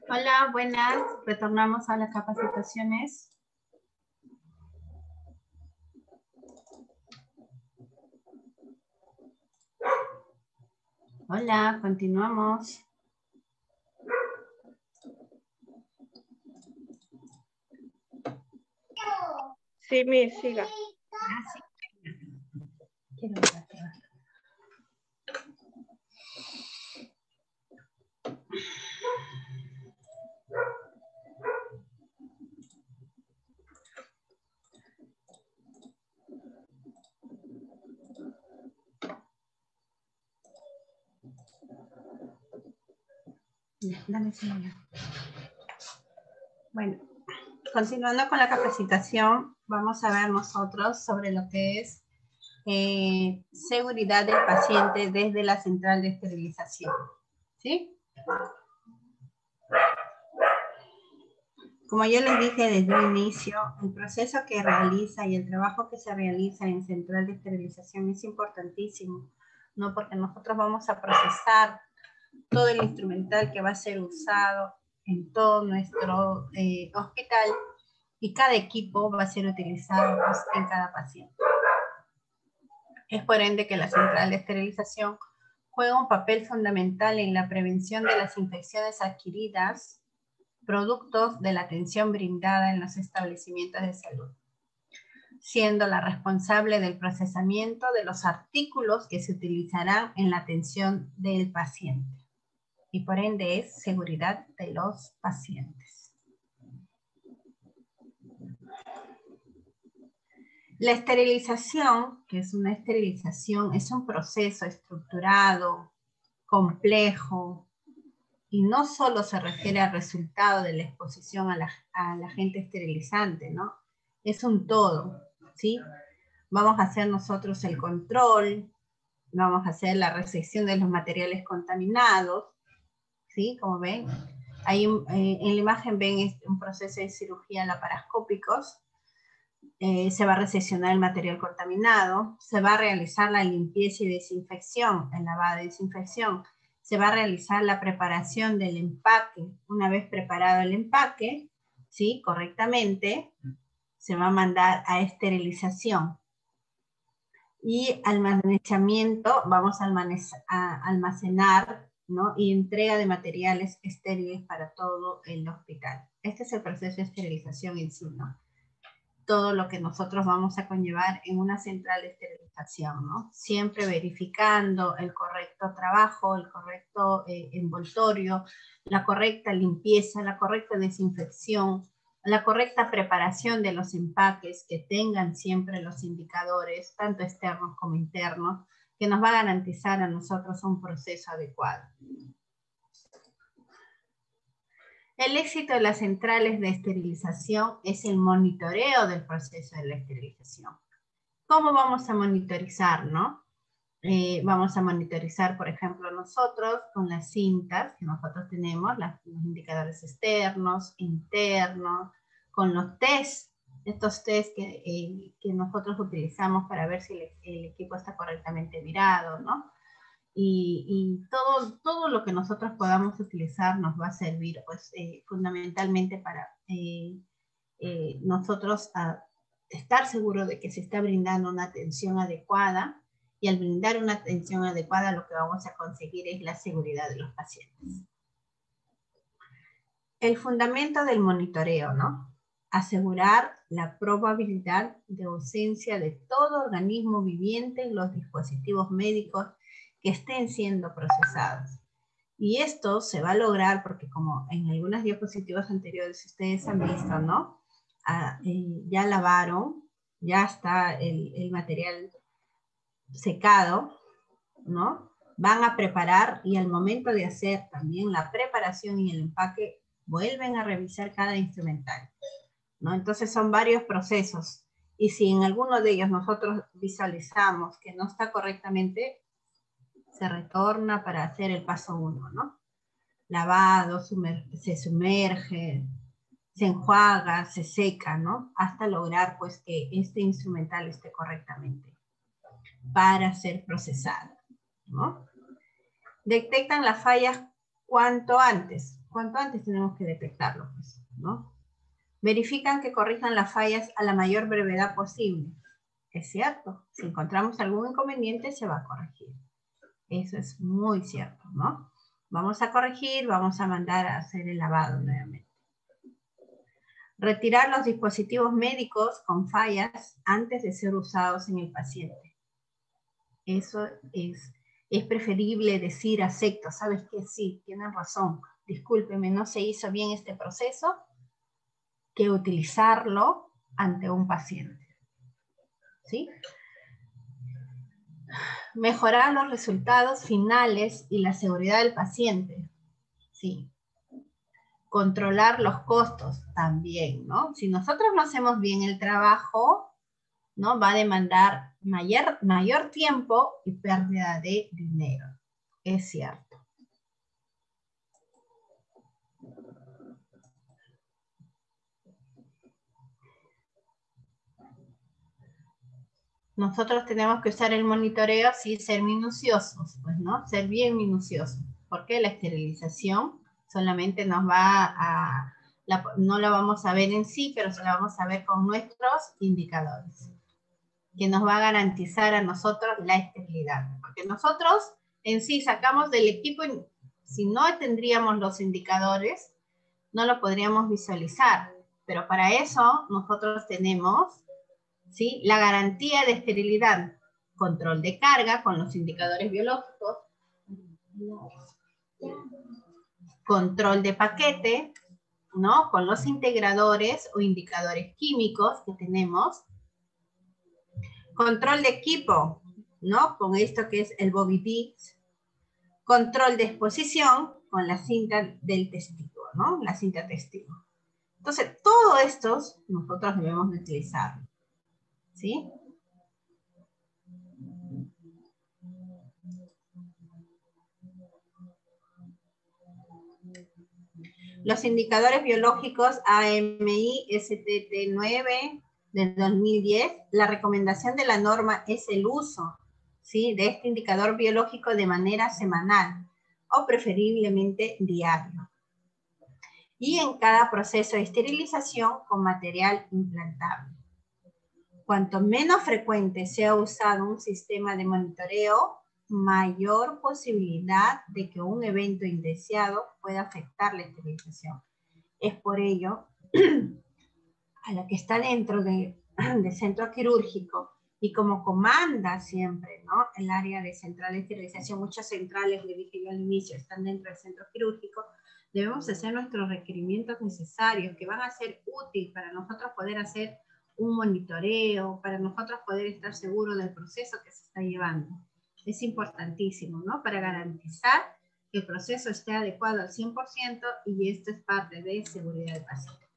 Hola, buenas. Retornamos a las capacitaciones. Hola, continuamos. Sí, mi, siga. Quiero ver. Dame ese número. Bueno, continuando con la capacitación, vamos a ver nosotros sobre lo que es seguridad del paciente desde la central de esterilización. ¿Sí? Como yo les dije desde el inicio, el proceso que realiza y el trabajo que se realiza en central de esterilización es importantísimo, ¿no? Porque nosotros vamos a procesar todo el instrumental que va a ser usado en todo nuestro hospital y cada equipo va a ser utilizado pues, en cada paciente. Es por ende que la central de esterilización juega un papel fundamental en la prevención de las infecciones adquiridas, productos de la atención brindada en los establecimientos de salud, siendo la responsable del procesamiento de los artículos que se utilizarán en la atención del paciente. Y por ende es seguridad de los pacientes. La esterilización, que es una esterilización, es un proceso estructurado, complejo, y no solo se refiere al resultado de la exposición al agente esterilizante, ¿no? Es un todo, ¿sí? Vamos a hacer nosotros el control, vamos a hacer la resección de los materiales contaminados, ¿sí? Como ven, ahí en la imagen ven un proceso de cirugía laparoscópicos. Se va a reseccionar el material contaminado, se va a realizar la limpieza y desinfección, el lavado y desinfección, se va a realizar la preparación del empaque. Una vez preparado el empaque, ¿sí? Correctamente, se va a mandar a esterilización. Y almacenamiento, vamos a almacenar, ¿no? Y entrega de materiales estériles para todo el hospital. Este es el proceso de esterilización en sí, ¿no? Todo lo que nosotros vamos a conllevar en una central de esterilización, ¿no? Siempre verificando el correcto trabajo, el correcto envoltorio, la correcta limpieza, la correcta desinfección, la correcta preparación de los empaques, que tengan siempre los indicadores, tanto externos como internos, que nos va a garantizar a nosotros un proceso adecuado. El éxito de las centrales de esterilización es el monitoreo del proceso de la esterilización. ¿Cómo vamos a monitorizar, no? Vamos a monitorizar, por ejemplo, nosotros con las cintas que nosotros tenemos, los indicadores externos, internos, con los test, estos test que nosotros utilizamos para ver si el equipo está correctamente virado, ¿no? Y todo lo que nosotros podamos utilizar nos va a servir pues, fundamentalmente para nosotros estar seguros de que se está brindando una atención adecuada, y al brindar una atención adecuada lo que vamos a conseguir es la seguridad de los pacientes. El fundamento del monitoreo, ¿no? Asegurar la probabilidad de ausencia de todo organismo viviente en los dispositivos médicos que estén siendo procesados. Y esto se va a lograr porque, como en algunas diapositivas anteriores ustedes han visto, ¿no? Ya lavaron, ya está el material secado, ¿no? Van a preparar, y al momento de hacer también la preparación y el empaque, vuelven a revisar cada instrumental, ¿no? Entonces son varios procesos, y si en alguno de ellos nosotros visualizamos que no está correctamente, se retorna para hacer el paso 1, ¿no? Lavado, se sumerge, se enjuaga, se seca, ¿no? Hasta lograr pues que este instrumental esté correctamente para ser procesado, ¿no? Detectan las fallas cuanto antes. cuanto antes tenemos que detectarlo, pues, ¿no? Verifican que corrijan las fallas a la mayor brevedad posible. Es cierto, si encontramos algún inconveniente se va a corregir. Eso es muy cierto, ¿no? Vamos a corregir, vamos a mandar a hacer el lavado nuevamente. Retirar los dispositivos médicos con fallas antes de ser usados en el paciente. Eso es preferible decir acepto, ¿sabes qué? Sí, tienes razón. Discúlpeme, no se hizo bien este proceso, que utilizarlo ante un paciente. ¿Sí? Mejorar los resultados finales y la seguridad del paciente. Sí. Controlar los costos también, ¿no? Si nosotros no hacemos bien el trabajo, ¿no? Va a demandar mayor tiempo y pérdida de dinero. Es cierto. Nosotros tenemos que usar el monitoreo, sí, ser minuciosos, pues, ¿no? Ser bien minuciosos. Porque la esterilización solamente nos va a... no la vamos a ver en sí, pero se la vamos a ver con nuestros indicadores. Que nos va a garantizar a nosotros la esterilidad. Porque nosotros en sí sacamos del equipo, si no tendríamos los indicadores, no lo podríamos visualizar. Pero para eso nosotros tenemos... ¿sí? La garantía de esterilidad, control de carga con los indicadores biológicos, control de paquete, ¿no? Con los integradores o indicadores químicos que tenemos, control de equipo, ¿no? Con esto que es el Bobby Beats, control de exposición con la cinta del testigo, ¿no? La cinta testigo. Entonces, todo esto nosotros debemos de utilizarlo. ¿Sí? Los indicadores biológicos AMI STT9 del 2010, la recomendación de la norma es el uso, ¿sí? De este indicador biológico de manera semanal o preferiblemente diario. Y en cada proceso de esterilización con material implantable. Cuanto menos frecuente sea usado un sistema de monitoreo, mayor posibilidad de que un evento indeseado pueda afectar la esterilización. Es por ello, a la que está dentro del centro quirúrgico y como comanda siempre, ¿no? El área de central de esterilización, muchas centrales, le dije yo al inicio, están dentro del centro quirúrgico, debemos hacer nuestros requerimientos necesarios que van a ser útiles para nosotros poder hacer un monitoreo, para nosotros poder estar seguros del proceso que se está llevando. Es importantísimo, ¿no? Para garantizar que el proceso esté adecuado al 100% y esto es parte de seguridad del paciente.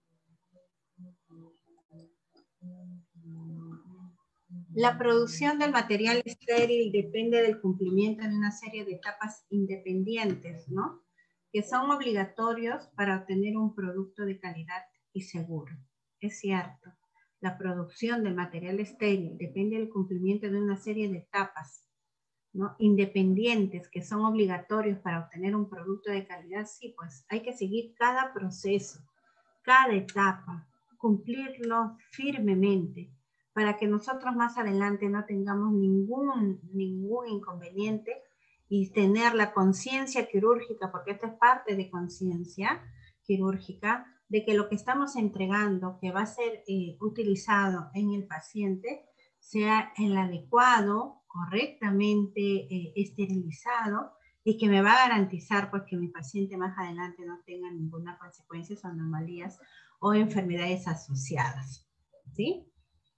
La producción del material estéril depende del cumplimiento de una serie de etapas independientes, ¿no? Que son obligatorios para obtener un producto de calidad y seguro. Es cierto. La producción del material estéril depende del cumplimiento de una serie de etapas, ¿no? Independientes que son obligatorios para obtener un producto de calidad. Sí, pues hay que seguir cada proceso, cada etapa, cumplirlo firmemente para que nosotros más adelante no tengamos ningún inconveniente y tener la conciencia quirúrgica, porque esto es parte de conciencia quirúrgica, de que lo que estamos entregando, que va a ser utilizado en el paciente, sea el adecuado, correctamente esterilizado, y que me va a garantizar pues, que mi paciente más adelante no tenga ninguna consecuencia o anomalías o enfermedades asociadas. ¿Sí?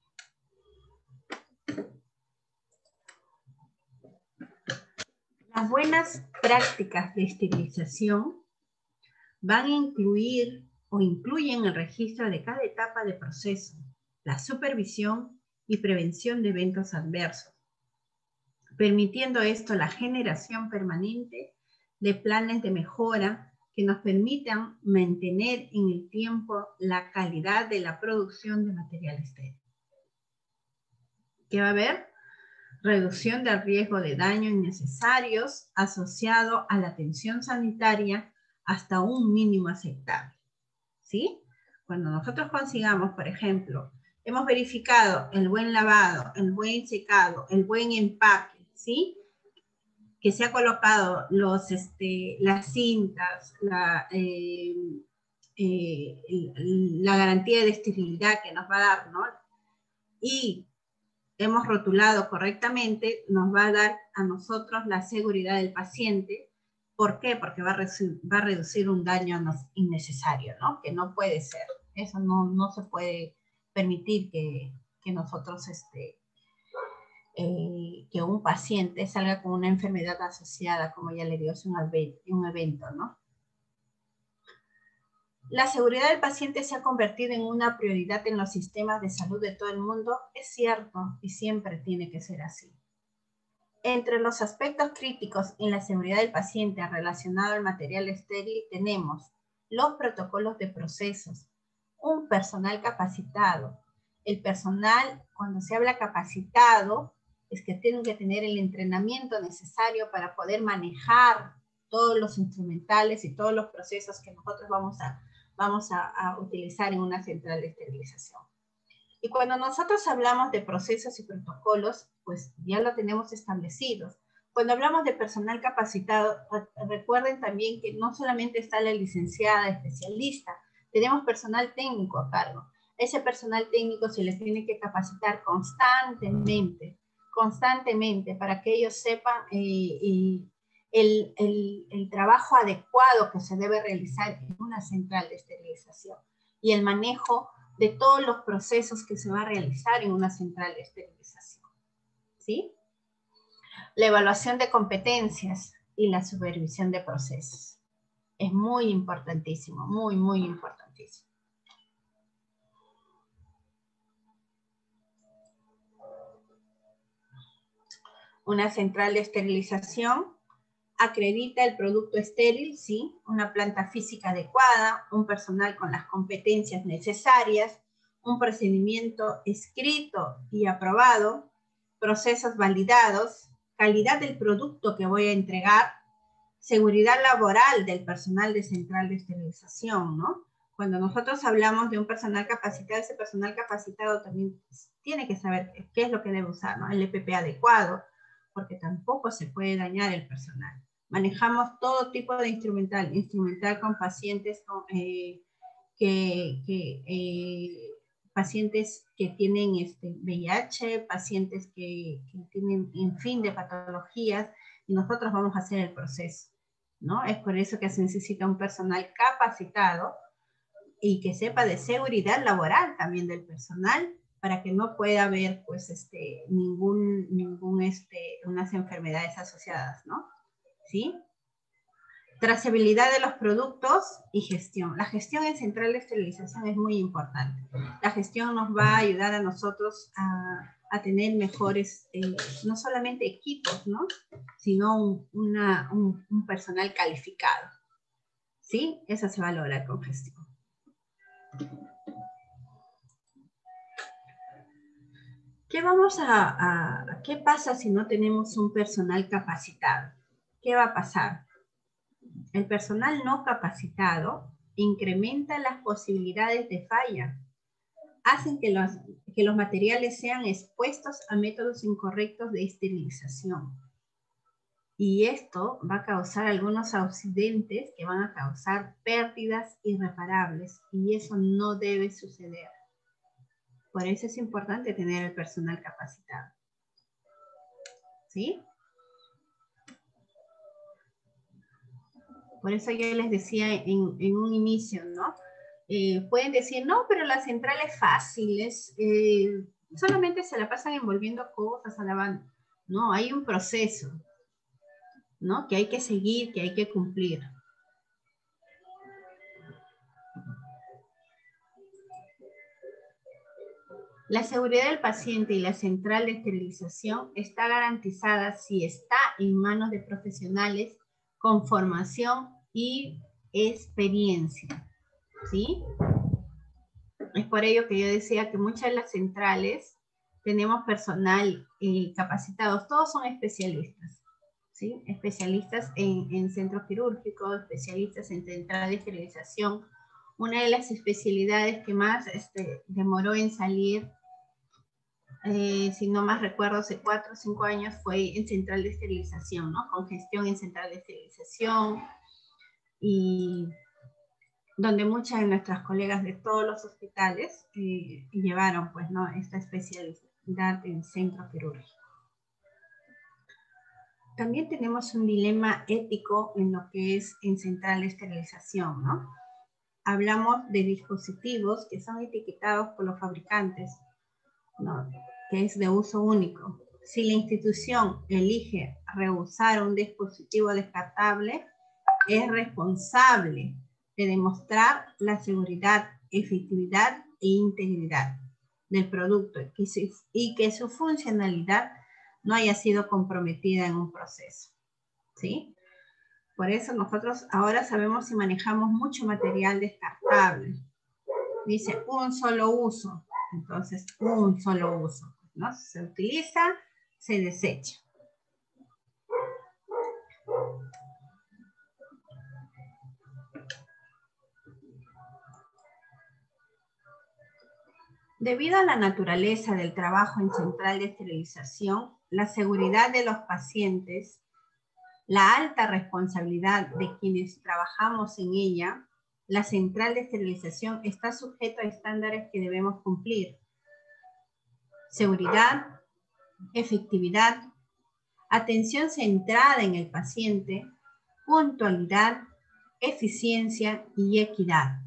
Las buenas prácticas de esterilización van a incluir o incluyen el registro de cada etapa de proceso, la supervisión y prevención de eventos adversos, permitiendo esto la generación permanente de planes de mejora que nos permitan mantener en el tiempo la calidad de la producción de material estéril. ¿Qué va a haber? Reducción del riesgo de daños innecesarios asociado a la atención sanitaria hasta un mínimo aceptable, ¿sí? Cuando nosotros consigamos, por ejemplo, hemos verificado el buen lavado, el buen secado, el buen empaque, ¿sí? Que se ha colocado las cintas, la garantía de esterilidad que nos va a dar, ¿no? Y hemos rotulado correctamente, nos va a dar a nosotros la seguridad del paciente. ¿Por qué? Porque va a reducir un daño innecesario, ¿no? Que no puede ser. Eso no se puede permitir que nosotros, que un paciente salga con una enfermedad asociada, como ya le dio un evento, ¿no? La seguridad del paciente se ha convertido en una prioridad en los sistemas de salud de todo el mundo. Es cierto y siempre tiene que ser así. Entre los aspectos críticos en la seguridad del paciente relacionado al material estéril tenemos los protocolos de procesos, un personal capacitado. El personal, cuando se habla capacitado, es que tienen que tener el entrenamiento necesario para poder manejar todos los instrumentales y todos los procesos que nosotros vamos a utilizar en una central de esterilización. Y cuando nosotros hablamos de procesos y protocolos, pues ya lo tenemos establecidos. Cuando hablamos de personal capacitado, recuerden también que no solamente está la licenciada especialista, tenemos personal técnico a cargo. Ese personal técnico se les tiene que capacitar constantemente para que ellos sepan el trabajo adecuado que se debe realizar en una central de esterilización y el manejo de todos los procesos que se va a realizar en una central de esterilización, ¿sí? La evaluación de competencias y la supervisión de procesos. Es muy importantísimo, muy, muy importantísimo. Una central de esterilización acredita el producto estéril, ¿sí? Una planta física adecuada, un personal con las competencias necesarias, un procedimiento escrito y aprobado, procesos validados, calidad del producto que voy a entregar, seguridad laboral del personal de central de esterilización, ¿no? Cuando nosotros hablamos de un personal capacitado, ese personal capacitado también tiene que saber qué es lo que debe usar, ¿no? El EPP adecuado, porque tampoco se puede dañar el personal. Manejamos todo tipo de instrumental con pacientes pacientes que tienen VIH, pacientes que tienen en fin de patologías, y nosotros vamos a hacer el proceso, ¿no? Es por eso que se necesita un personal capacitado y que sepa de seguridad laboral también del personal, para que no pueda haber, pues, unas enfermedades asociadas, ¿no? ¿Sí? Trazabilidad de los productos y gestión. La gestión en central de esterilización es muy importante. La gestión nos va a ayudar a nosotros a tener mejores, no solamente equipos, ¿no? Sino un personal calificado. ¿Sí? Eso se va a lograr con gestión. ¿Qué pasa si no tenemos un personal capacitado? ¿Qué va a pasar? El personal no capacitado incrementa las posibilidades de falla, hacen que los materiales sean expuestos a métodos incorrectos de esterilización. Y esto va a causar algunos accidentes que van a causar pérdidas irreparables, y eso no debe suceder. Por eso es importante tener el personal capacitado. ¿Sí? Por eso yo les decía en un inicio, ¿no? Pueden decir, no, pero la central es fácil, solamente se la pasan envolviendo cosas a la banda. No, hay un proceso, ¿no? Que hay que seguir, que hay que cumplir. La seguridad del paciente y la central de esterilización está garantizada si está en manos de profesionales con formación y experiencia, ¿sí? Es por ello que yo decía que muchas de las centrales tenemos personal capacitados, todos son especialistas, ¿sí? Especialistas en centro quirúrgico, especialistas en central de esterilización. Una de las especialidades que más demoró en salir, si no más recuerdo, hace 4 o 5 años, fue en central de esterilización, ¿no? Congestión en central de esterilización, y donde muchas de nuestras colegas de todos los hospitales llevaron, pues, ¿no?, esta especialidad en centro quirúrgico. También tenemos un dilema ético en lo que es en central de esterilización, ¿no? Hablamos de dispositivos que son etiquetados por los fabricantes, ¿no?, que es de uso único. Si la institución elige reusar un dispositivo descartable, es responsable de demostrar la seguridad, efectividad e integridad del producto y que su funcionalidad no haya sido comprometida en un proceso, ¿sí? Por eso nosotros ahora sabemos y manejamos mucho material descartable. Dice un solo uso, entonces un solo uso, ¿no? Se utiliza, se desecha. Debido a la naturaleza del trabajo en central de esterilización, la seguridad de los pacientes, la alta responsabilidad de quienes trabajamos en ella, la central de esterilización está sujeta a estándares que debemos cumplir. Seguridad, efectividad, atención centrada en el paciente, puntualidad, eficiencia y equidad,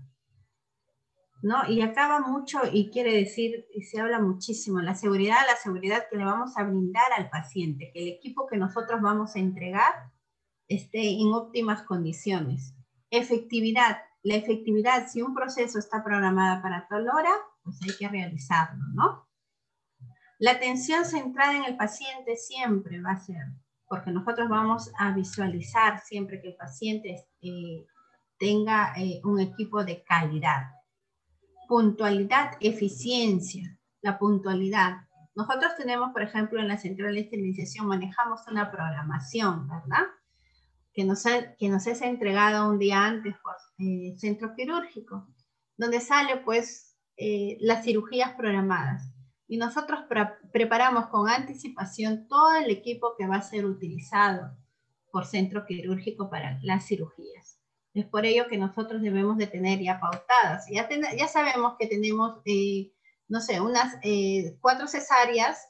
¿no? Y acá va mucho y quiere decir, y se habla muchísimo, la seguridad que le vamos a brindar al paciente, que el equipo que nosotros vamos a entregar esté en óptimas condiciones. Efectividad, la efectividad, si un proceso está programado para tal hora, pues hay que realizarlo, ¿no? La atención centrada en el paciente siempre va a ser, porque nosotros vamos a visualizar siempre que el paciente tenga un equipo de calidad. Puntualidad, eficiencia, la puntualidad. Nosotros tenemos, por ejemplo, en la central de esterilización manejamos una programación, ¿verdad?, que nos es entregada un día antes por centro quirúrgico, donde sale, pues, las cirugías programadas. Y nosotros preparamos con anticipación todo el equipo que va a ser utilizado por centro quirúrgico para las cirugías. Es por ello que nosotros debemos de tener ya pautadas. Ya sabemos que tenemos, no sé, unas 4 cesáreas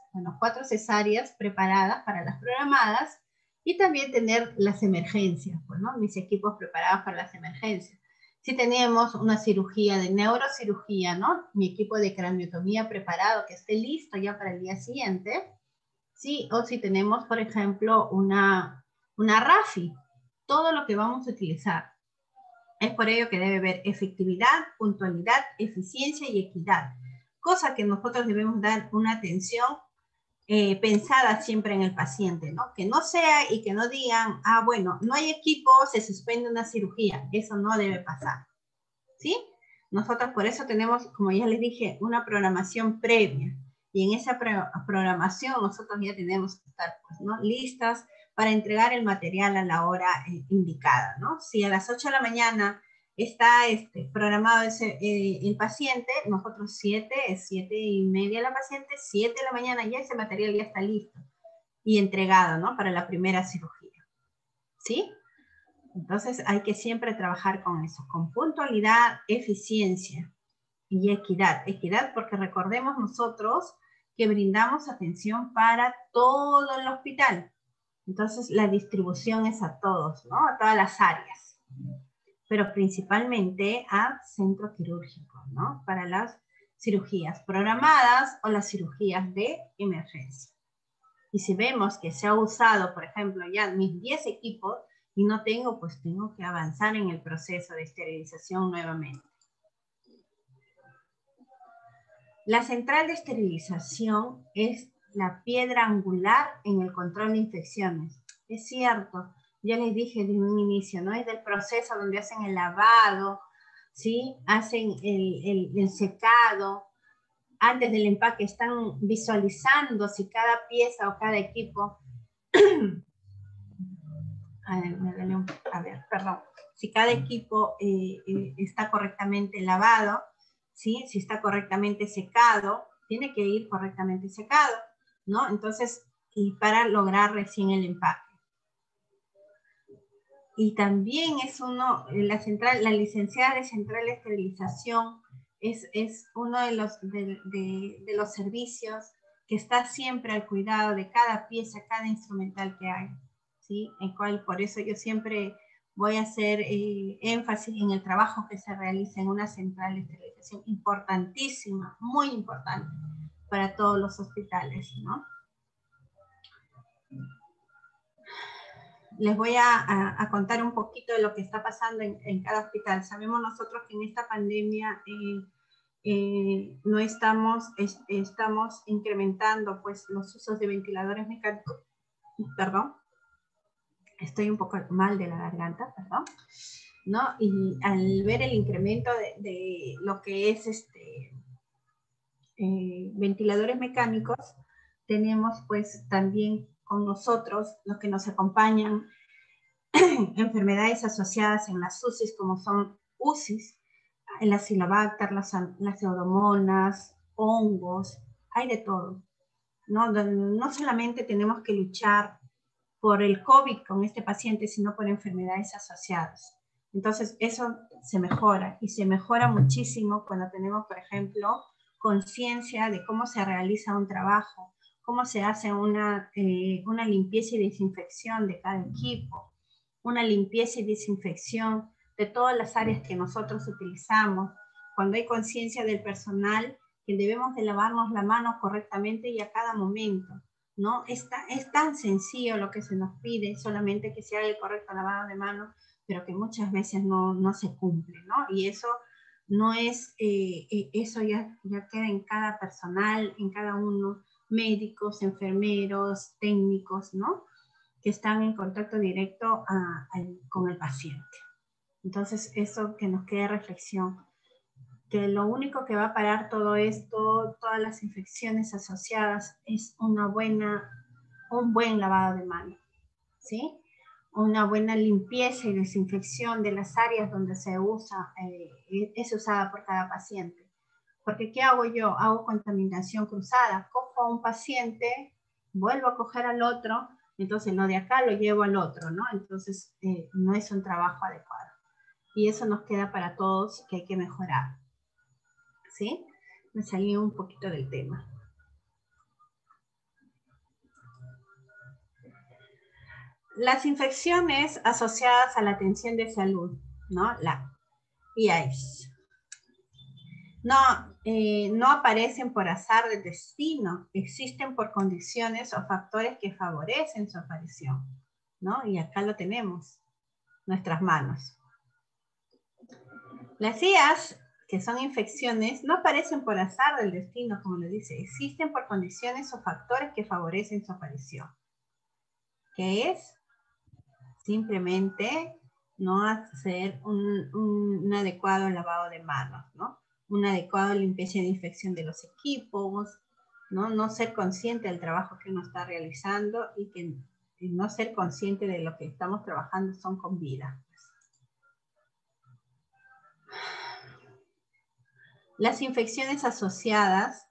preparadas para las programadas, y también tener las emergencias, pues, ¿no? Mis equipos preparados para las emergencias. Si tenemos una cirugía de neurocirugía, ¿no?, mi equipo de craniotomía preparado, que esté listo ya para el día siguiente, ¿sí? O si tenemos, por ejemplo, una RAFI, todo lo que vamos a utilizar. Es por ello que debe haber efectividad, puntualidad, eficiencia y equidad, cosa que nosotros debemos dar una atención pensada siempre en el paciente, ¿no? Que no sea y que no digan, ah, bueno, no hay equipo, se suspende una cirugía. Eso no debe pasar, ¿sí? Nosotros por eso tenemos, como ya les dije, una programación previa. Y en esa programación nosotros ya tenemos que estar, pues, ¿no?, listas para entregar el material a la hora indicada, ¿no? Si a las 8 de la mañana está programado el paciente, nosotros 7:30 la paciente, 7 de la mañana ya ese material ya está listo y entregado, ¿no?, para la primera cirugía, ¿sí? Entonces hay que siempre trabajar con eso, con puntualidad, eficiencia y equidad. Equidad porque recordemos nosotros que brindamos atención para todo el hospital. Entonces la distribución es a todos, ¿no?, a todas las áreas, pero principalmente a centro quirúrgico, ¿no?, para las cirugías programadas o las cirugías de emergencia. Y si vemos que se ha usado, por ejemplo, ya mis 10 equipos y no tengo, pues tengo que avanzar en el proceso de esterilización nuevamente. La central de esterilización es la piedra angular en el control de infecciones. Es cierto, ya les dije de un inicio, ¿no? Es del proceso donde hacen el lavado, ¿sí? Hacen el secado. Antes del empaque están visualizando si cada pieza o cada equipo perdón. Si cada equipo está correctamente lavado, ¿sí? Si está correctamente secado, tiene que ir correctamente secado, ¿no? Entonces, y para lograr recién el empaque. Y también es la licenciada de central de esterilización es uno de los servicios que está siempre al cuidado de cada pieza, cada instrumental que hay, ¿sí? En cual, por eso yo siempre voy a hacer énfasis en el trabajo que se realiza en una central de esterilización importantísima, muy importante para todos los hospitales, ¿no? Les voy a contar un poquito de lo que está pasando en cada hospital. Sabemos nosotros que en esta pandemia no estamos incrementando pues, los usos de ventiladores mecánicos. Perdón, estoy un poco mal de la garganta, perdón. ¿No? Y al ver el incremento de lo que es ventiladores mecánicos, tenemos pues también con nosotros los que nos acompañan enfermedades asociadas en las UCIs, como son UCIs, el Acinetobacter, las pseudomonas, hongos, hay de todo, ¿no? No solamente tenemos que luchar por el COVID con este paciente, sino por enfermedades asociadas. Entonces, eso se mejora, y se mejora muchísimo cuando tenemos, por ejemplo, conciencia de cómo se realiza un trabajo, cómo se hace una limpieza y desinfección de cada equipo, una limpieza y desinfección de todas las áreas que nosotros utilizamos. Cuando hay conciencia del personal, que debemos de lavarnos la mano correctamente y a cada momento, ¿no? Es tan sencillo lo que se nos pide, solamente que se haga el correcto lavado de manos, pero que muchas veces no se cumple, ¿no? Y eso no es, eso ya queda en cada personal, en cada uno, médicos, enfermeros, técnicos, ¿no? Que están en contacto directo con el paciente. Entonces, eso que nos quede reflexión, que lo único que va a parar todo esto, todas las infecciones asociadas, es un buen lavado de manos, ¿sí? Una buena limpieza y desinfección de las áreas donde se usa, es usada por cada paciente. Porque ¿qué hago yo? Hago contaminación cruzada. Cojo a un paciente, vuelvo a coger al otro, entonces lo de acá lo llevo al otro, ¿no? Entonces no es un trabajo adecuado. Y eso nos queda para todos que hay que mejorar. ¿Sí? Me salí un poquito del tema. Las infecciones asociadas a la atención de salud, ¿no? La IAIDS. No aparecen por azar del destino, existen por condiciones o factores que favorecen su aparición, ¿no? Y acá lo tenemos, nuestras manos. Las IAS, que son infecciones, no aparecen por azar del destino, como lo dice, existen por condiciones o factores que favorecen su aparición. ¿Qué es? Simplemente no hacer un adecuado lavado de manos, ¿no? Una adecuada limpieza y desinfección de los equipos, ¿no? No ser consciente del trabajo que uno está realizando y no ser consciente de lo que estamos trabajando son con vida. Las infecciones asociadas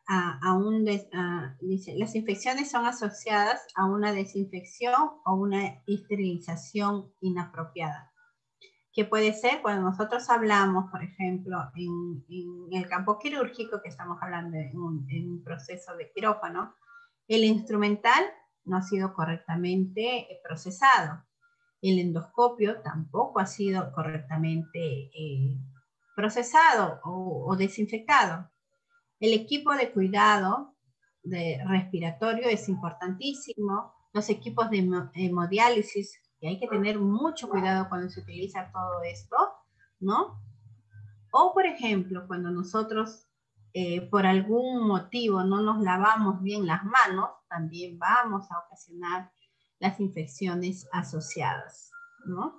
las infecciones son asociadas a una desinfección o una esterilización inapropiada. Que puede ser cuando nosotros hablamos, por ejemplo, en el campo quirúrgico, que estamos hablando en un proceso de quirófano, el instrumental no ha sido correctamente procesado. El endoscopio tampoco ha sido correctamente procesado o desinfectado. El equipo de cuidado respiratorio es importantísimo. Los equipos de hemodiálisis, que hay que tener mucho cuidado cuando se utiliza todo esto, ¿no? O, por ejemplo, cuando nosotros por algún motivo no nos lavamos bien las manos, también vamos a ocasionar las infecciones asociadas, ¿no?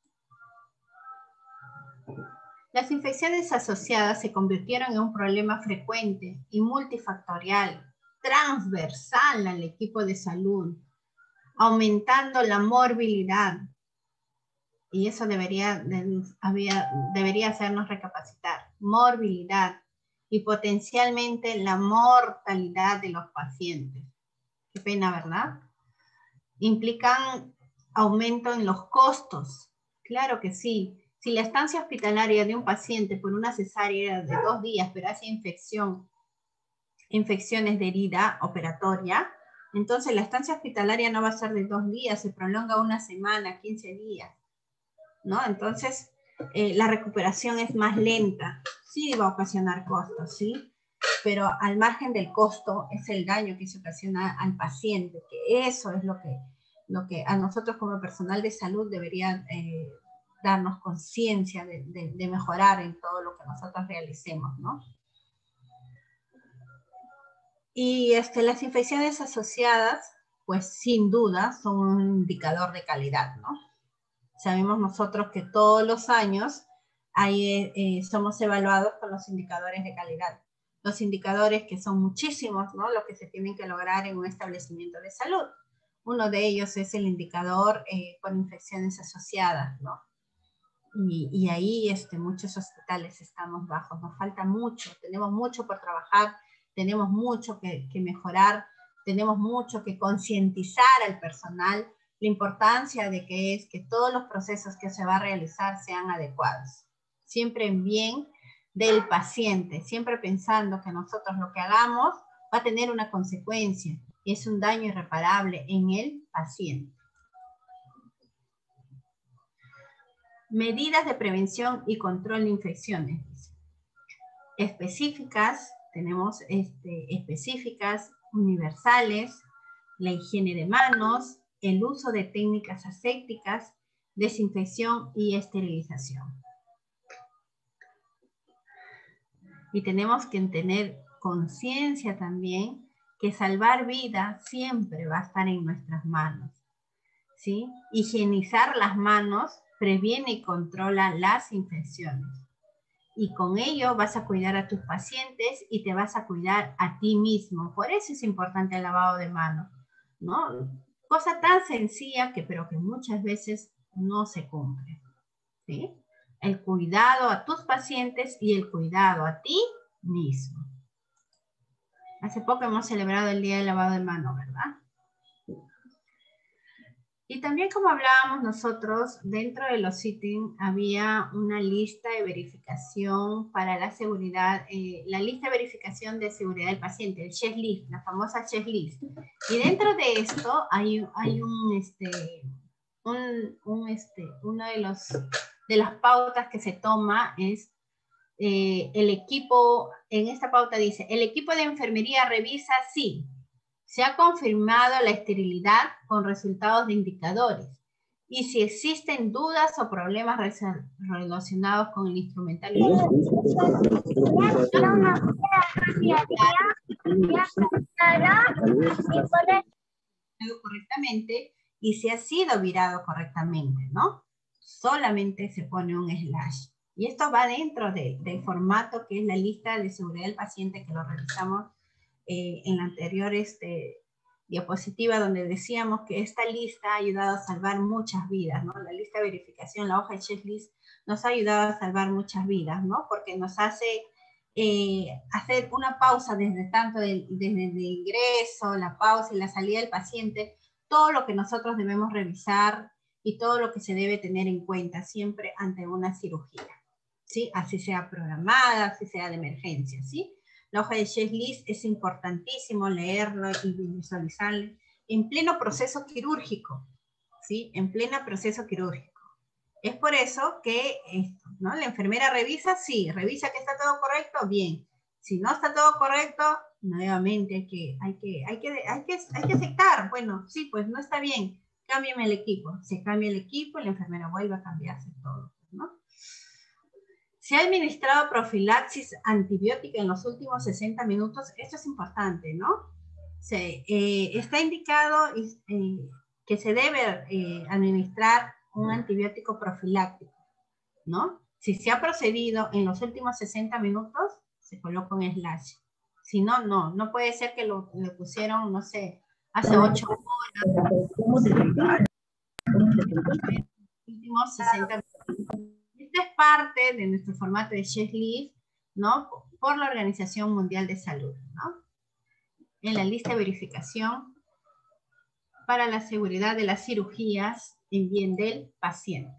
Las infecciones asociadas se convirtieron en un problema frecuente y multifactorial, transversal al equipo de salud, aumentando la morbilidad, y eso debería hacernos recapacitar. Morbilidad y potencialmente la mortalidad de los pacientes. Qué pena, ¿verdad? Implican aumento en los costos. Claro que sí. Si la estancia hospitalaria de un paciente por una cesárea de 2 días, pero hace infecciones de herida operatoria, entonces la estancia hospitalaria no va a ser de 2 días, se prolonga 1 semana, 15 días, ¿no? Entonces, la recuperación es más lenta. Sí va a ocasionar costos, ¿sí? Pero al margen del costo es el daño que se ocasiona al paciente, que eso es lo que a nosotros como personal de salud debería darnos conciencia de mejorar en todo lo que nosotros realicemos, ¿no? Y las infecciones asociadas, pues sin duda son un indicador de calidad, ¿no? Sabemos nosotros que todos los años somos evaluados con los indicadores de calidad. Los indicadores que son muchísimos, ¿no? Los que se tienen que lograr en un establecimiento de salud. Uno de ellos es el indicador por infecciones asociadas, ¿no? Y ahí muchos hospitales estamos bajos, nos falta mucho, tenemos mucho por trabajar, tenemos mucho que mejorar, tenemos mucho que concientizar al personal, la importancia de que todos los procesos que se va a realizar sean adecuados, siempre en bien del paciente, siempre pensando que nosotros lo que hagamos va a tener una consecuencia, y es un daño irreparable en el paciente. Medidas de prevención y control de infecciones. Específicas, tenemos específicas, universales, la higiene de manos, el uso de técnicas asépticas, desinfección y esterilización. Y tenemos que tener conciencia también que salvar vidas siempre va a estar en nuestras manos, ¿sí? Higienizar las manos previene y controla las infecciones. Y con ello vas a cuidar a tus pacientes y te vas a cuidar a ti mismo. Por eso es importante el lavado de manos, ¿no? Cosa tan sencilla pero que muchas veces no se cumple, ¿sí? El cuidado a tus pacientes y el cuidado a ti mismo. Hace poco hemos celebrado el Día del Lavado de Manos, ¿verdad? Y también, como hablábamos nosotros, dentro de los ítems había una lista de verificación para la seguridad, la lista de verificación de seguridad del paciente, el checklist, la famosa checklist. Y dentro de esto hay uno de las pautas que se toma es el equipo, en esta pauta dice, el equipo de enfermería revisa si se ha confirmado la esterilidad con resultados de indicadores y si existen dudas o problemas relacionados con el instrumental. Correctamente y si ha sido virado correctamente, ¿no? Solamente se pone un slash. Y esto va dentro del formato que es la lista de seguridad del paciente, que lo revisamos en la anterior diapositiva, donde decíamos que esta lista ha ayudado a salvar muchas vidas, ¿no? La lista de verificación, la hoja de checklist, nos ha ayudado a salvar muchas vidas, ¿no? Porque nos hace hacer una pausa desde el ingreso, la pausa y la salida del paciente, todo lo que nosotros debemos revisar y todo lo que se debe tener en cuenta siempre ante una cirugía, ¿sí? Así sea programada, así sea de emergencia, ¿sí? La hoja de checklist es importantísimo leerlo y visualizarlo en pleno proceso quirúrgico, ¿sí? En pleno proceso quirúrgico. Es por eso que ¿no? La enfermera revisa, sí, revisa que está todo correcto, bien. Si no está todo correcto, nuevamente hay que aceptar. Bueno, sí, pues no está bien, cámbiame el equipo. Se cambia el equipo y la enfermera vuelve a cambiarse todo, ¿no? Se ha administrado profilaxis antibiótica en los últimos 60 minutos, esto es importante, ¿no? Está indicado que se debe administrar un antibiótico profiláctico, ¿no? Si se ha procedido en los últimos 60 minutos, se coloca un slash. Si no, no puede ser que lo pusieron, no sé, hace 8 horas. últimos 60 minutos. Esta es parte de nuestro formato de checklist, ¿no? Por la Organización Mundial de Salud, ¿no? En la lista de verificación para la seguridad de las cirugías en bien del paciente.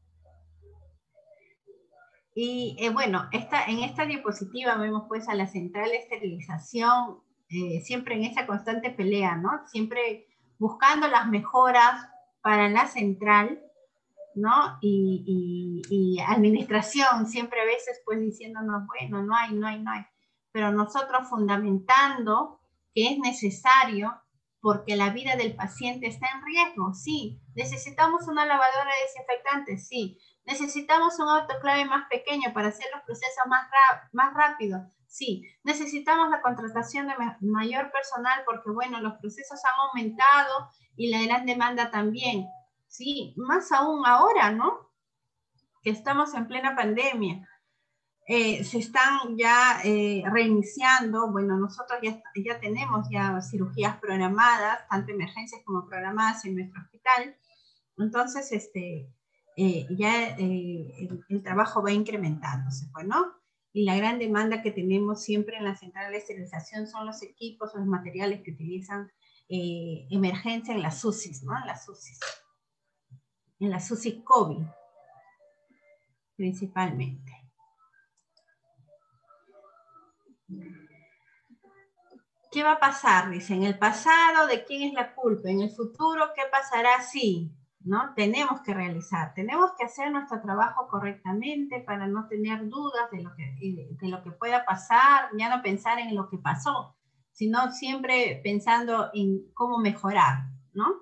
Y bueno, en esta diapositiva vemos pues a la central de esterilización, siempre en esa constante pelea, ¿no? Siempre buscando las mejoras para la central, ¿no? Y administración, siempre a veces pues diciéndonos, bueno, no hay. Pero nosotros fundamentando que es necesario porque la vida del paciente está en riesgo, sí. ¿Necesitamos una lavadora de desinfectante? Sí. ¿Necesitamos un autoclave más pequeño para hacer los procesos más rápidos? Sí. ¿Necesitamos la contratación de mayor personal porque, bueno, los procesos han aumentado y la gran demanda también? Sí, más aún ahora, ¿no? Que estamos en plena pandemia. Se están ya reiniciando, bueno, nosotros ya tenemos ya cirugías programadas, tanto emergencias como programadas en nuestro hospital. Entonces, el trabajo va incrementándose, pues, ¿no? Y la gran demanda que tenemos siempre en la central de esterilización son los equipos, los materiales que utilizan emergencia en las UCIs, ¿no? En las UCIs. En las UCI COVID, principalmente. ¿Qué va a pasar? Dice, en el pasado, ¿de quién es la culpa? En el futuro, ¿qué pasará? Sí, ¿no? Tenemos que realizar, tenemos que hacer nuestro trabajo correctamente para no tener dudas de lo que pueda pasar, ya no pensar en lo que pasó, sino siempre pensando en cómo mejorar, ¿no?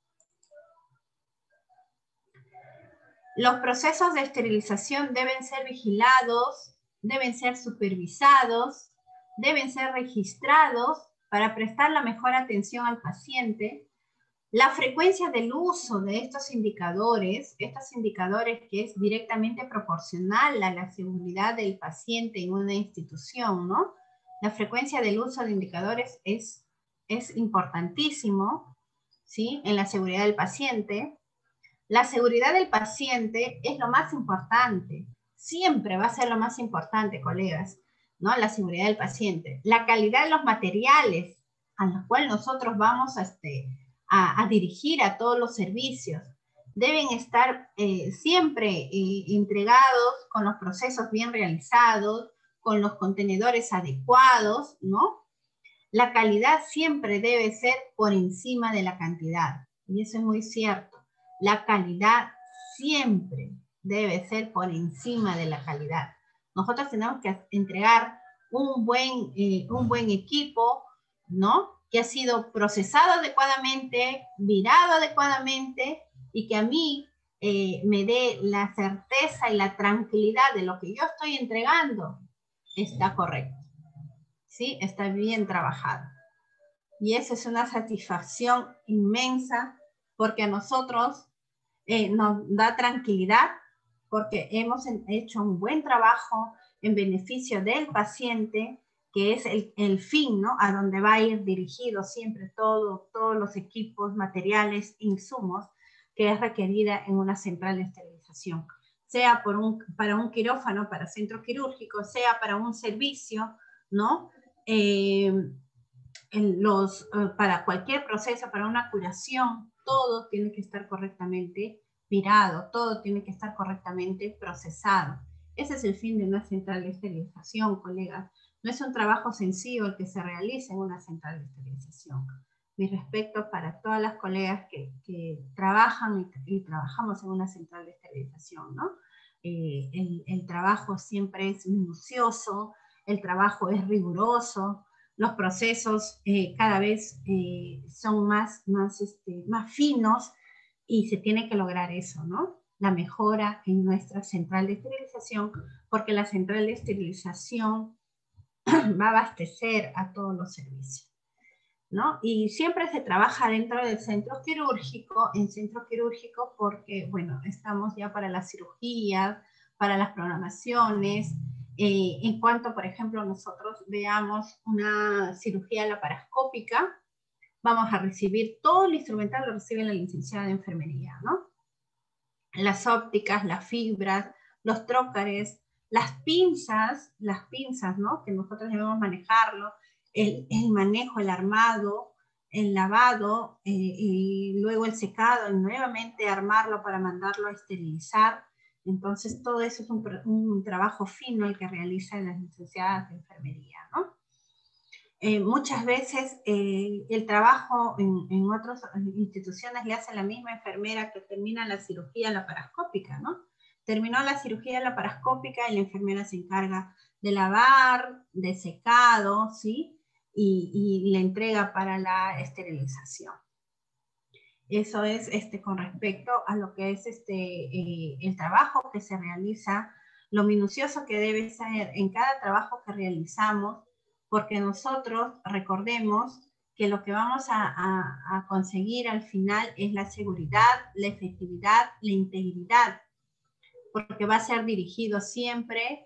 Los procesos de esterilización deben ser vigilados, deben ser supervisados, deben ser registrados para prestar la mejor atención al paciente. La frecuencia del uso de estos indicadores que es directamente proporcional a la seguridad del paciente en una institución, ¿no? La frecuencia del uso de indicadores es importantísimo, ¿sí? En la seguridad del paciente. La seguridad del paciente es lo más importante. Siempre va a ser lo más importante, colegas, ¿no? La seguridad del paciente. La calidad de los materiales a los cuales nosotros vamos a dirigir a todos los servicios deben estar siempre entregados con los procesos bien realizados, con los contenedores adecuados, ¿no? La calidad siempre debe ser por encima de la cantidad. Y eso es muy cierto. La calidad siempre debe ser por encima de la calidad. Nosotros tenemos que entregar un buen equipo, ¿no? Que ha sido procesado adecuadamente, virado adecuadamente y que a mí me dé la certeza y la tranquilidad de lo que yo estoy entregando está correcto, ¿sí? Está bien trabajado. Y esa es una satisfacción inmensa porque a nosotros nos da tranquilidad porque hemos hecho un buen trabajo en beneficio del paciente, que es el fin, ¿no? A donde va a ir dirigido siempre todos los equipos, materiales, insumos que es requerida en una central de esterilización, sea para un quirófano, para centro quirúrgico, sea para un servicio, ¿no? Para cualquier proceso, para una curación, todo tiene que estar correctamente virado, todo tiene que estar correctamente procesado. Ese es el fin de una central de esterilización, colegas. No es un trabajo sencillo el que se realiza en una central de esterilización. Mi respeto para todas las colegas que trabajan y trabajamos en una central de esterilización, ¿no? El trabajo siempre es minucioso, el trabajo es riguroso, los procesos cada vez son más finos y se tiene que lograr eso, ¿no? La mejora en nuestra central de esterilización, porque la central de esterilización va a abastecer a todos los servicios, ¿no? Y siempre se trabaja dentro del centro quirúrgico, porque, bueno, estamos ya para las cirugías, para las programaciones. En cuanto, por ejemplo, nosotros veamos una cirugía laparoscópica, vamos a recibir todo el instrumental, lo recibe la licenciada de enfermería, ¿no? las ópticas, las fibras, los trócares, las pinzas, ¿no? Que nosotros debemos manejarlo, el manejo, el armado, el lavado, y luego el secado, y nuevamente armarlo para mandarlo a esterilizar. Entonces, todo eso es un trabajo fino el que realizan las licenciadas de enfermería, ¿no? Muchas veces el trabajo en otras instituciones le hace la misma enfermera que termina la cirugía laparoscópica, ¿no? Terminó la cirugía laparoscópica y la enfermera se encarga de lavar, de secado, ¿sí? Y la entrega para la esterilización. Eso es con respecto a lo que es el trabajo que se realiza, lo minucioso que debe ser en cada trabajo que realizamos, porque nosotros recordemos que lo que vamos a conseguir al final es la seguridad, la efectividad, la integridad, porque va a ser dirigido siempre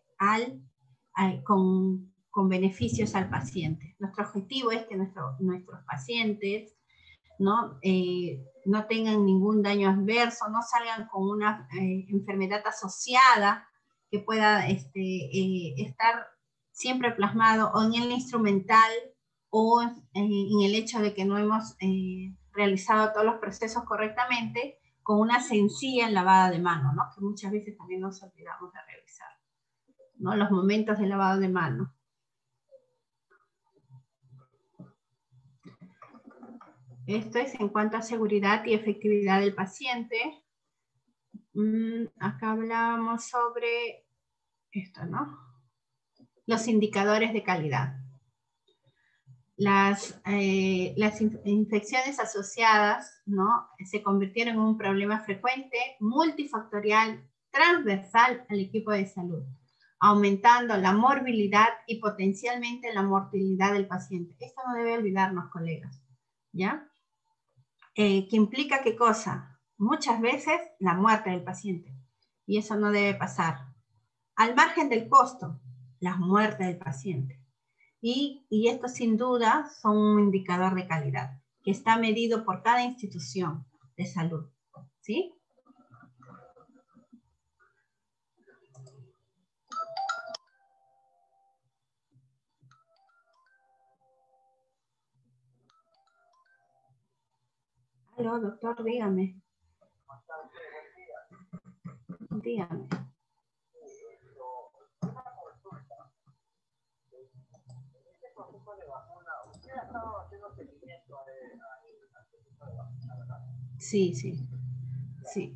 con beneficios al paciente. Nuestro objetivo es que nuestros pacientes no tengan ningún daño adverso, no salgan con una enfermedad asociada que pueda estar siempre plasmado o en el instrumental o en el hecho de que no hemos realizado todos los procesos correctamente con una sencilla lavada de mano, ¿no? Que muchas veces también nos olvidamos de realizar, ¿no? Los momentos de lavado de mano. Esto es en cuanto a seguridad y efectividad del paciente. Acá hablábamos sobre esto, ¿no? Los indicadores de calidad. Las infecciones asociadas, ¿no? Se convirtieron en un problema frecuente, multifactorial, transversal al equipo de salud, aumentando la morbilidad y potencialmente la mortalidad del paciente. Esto no debe olvidarnos, colegas, ¿ya? ¿Que implica qué cosa? Muchas veces la muerte del paciente, y eso no debe pasar. Al margen del costo, la muerte del paciente. Y esto sin duda son un indicador de calidad, que está medido por cada institución de salud, ¿sí? Aló, doctor, dígame. Dígame. Sí, sí, sí.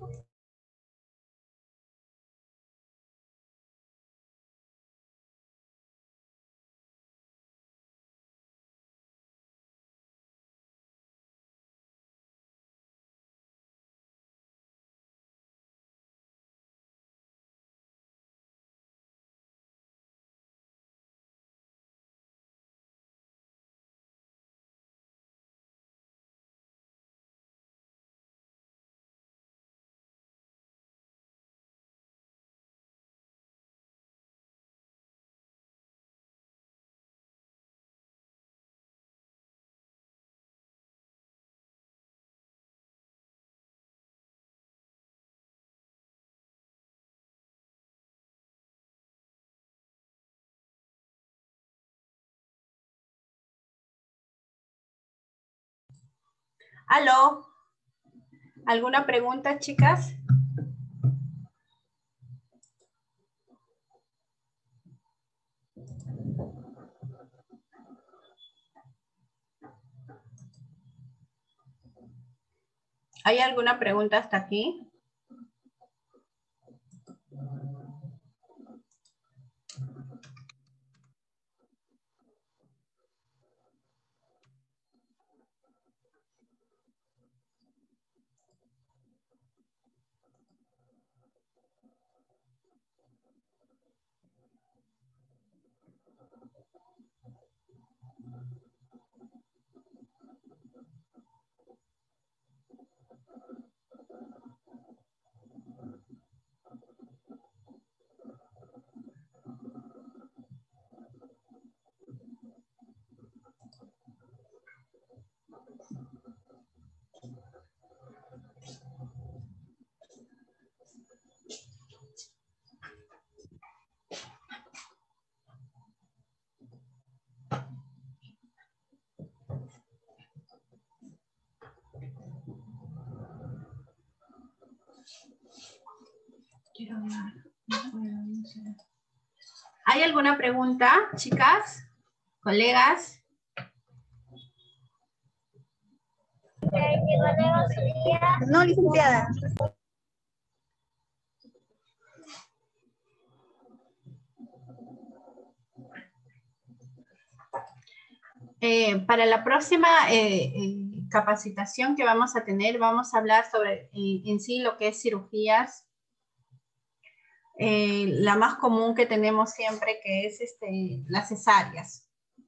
Aló, ¿alguna pregunta, chicas? ¿Hay alguna pregunta hasta aquí? quiero hablar. No puedo, no sé. ¿Hay alguna pregunta, chicas? ¿Colegas? No, licenciada. Para la próxima capacitación que vamos a tener, vamos a hablar sobre en sí lo que es cirugías. La más común que tenemos siempre, que es las cesáreas.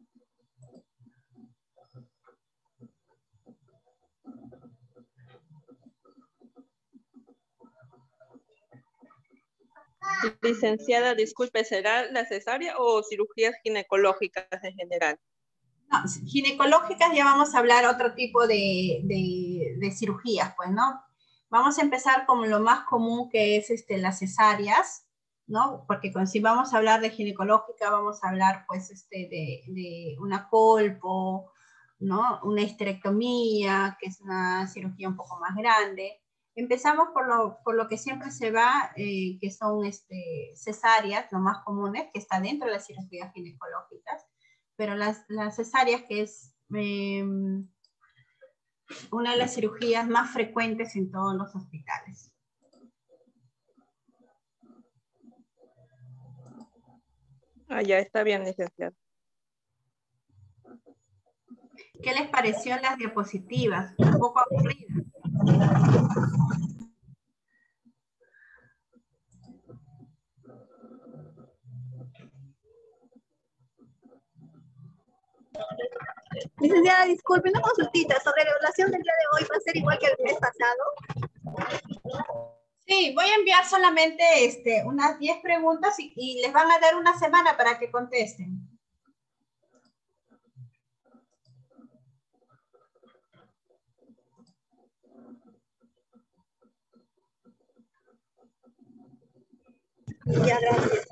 Licenciada, disculpe, ¿será la cesárea o cirugías ginecológicas en general? No, ginecológicas ya vamos a hablar otro tipo de cirugías, pues, ¿no? Vamos a empezar con lo más común que es las cesáreas, ¿no? Porque si vamos a hablar de ginecológica, vamos a hablar, pues, de una colpo, ¿no? Una histerectomía, que es una cirugía un poco más grande. Empezamos por lo que siempre se va, que son cesáreas, lo más comunes, que está dentro de las cirugías ginecológicas. Pero las cesáreas, que es una de las cirugías más frecuentes en todos los hospitales. Ah, ya está bien, licenciada. ¿Qué les pareció las diapositivas? Un poco aburridas. Licenciada, disculpe, una consultita sobre la evaluación del día de hoy. ¿Va a ser igual que el mes pasado? Sí, voy a enviar solamente unas 10 preguntas y les van a dar una semana para que contesten. Ya, gracias.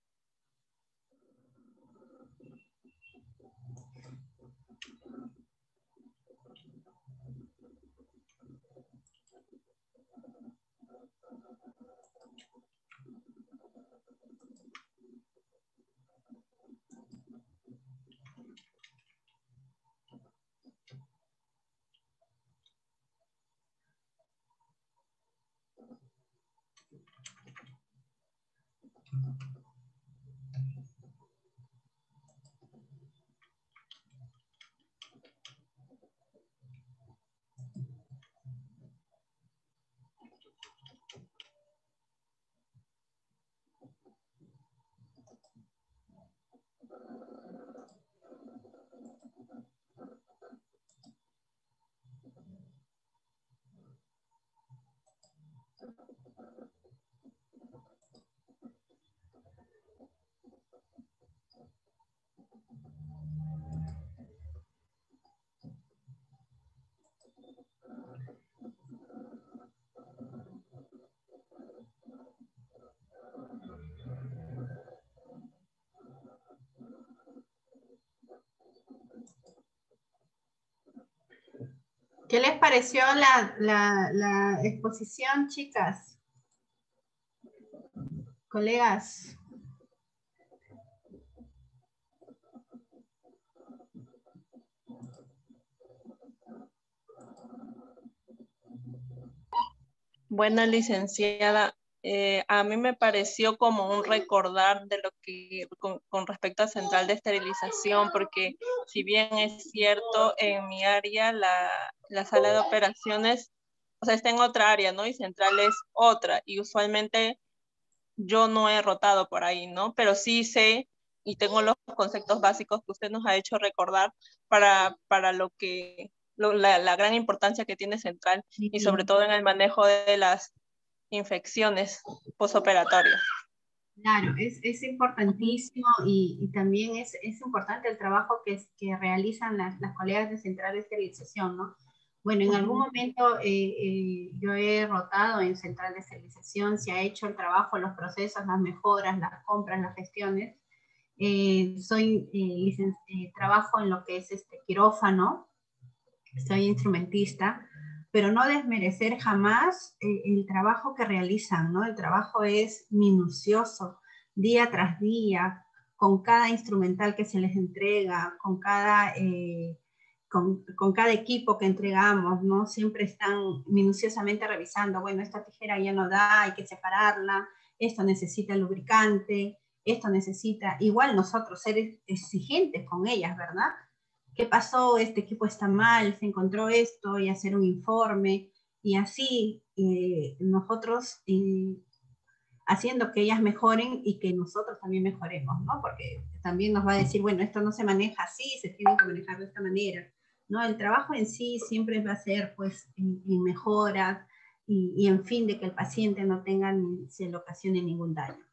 ¿Qué les pareció la exposición, chicas? Colegas. Buena, licenciada. A mí me pareció como un recordar de lo que con respecto a central de esterilización, porque si bien es cierto, en mi área la sala de operaciones, o sea, está en otra área, ¿no? Y central es otra, y usualmente yo no he rotado por ahí, ¿no? Pero sí sé y tengo los conceptos básicos que usted nos ha hecho recordar para lo que, la gran importancia que tiene central, Sí. y sobre todo en el manejo de las infecciones posoperatorias. Claro, es importantísimo y también es importante el trabajo que realizan las colegas de central de esterilización, ¿no? Bueno, en algún momento yo he rotado en central de esterilización, se ha hecho el trabajo, los procesos, las mejoras, las compras, las gestiones. Trabajo en lo que es quirófano, soy instrumentista, pero no desmerecer jamás el trabajo que realizan, ¿no? El trabajo es minucioso, día tras día, con cada instrumental que se les entrega, con cada equipo que entregamos, ¿no? Siempre están minuciosamente revisando, bueno, esta tijera ya no da, hay que separarla, esto necesita lubricante, esto necesita, igual nosotros ser exigentes con ellas, ¿verdad? ¿Qué pasó? Este equipo está mal, se encontró esto, y hacer un informe, y así nosotros haciendo que ellas mejoren y que nosotros también mejoremos, ¿no? Porque también nos va a decir, bueno, esto no se maneja así, se tiene que manejar de esta manera, ¿no? El trabajo en sí siempre va a ser, pues, en mejora y en fin, de que el paciente no tenga ni se le ocasione ningún daño.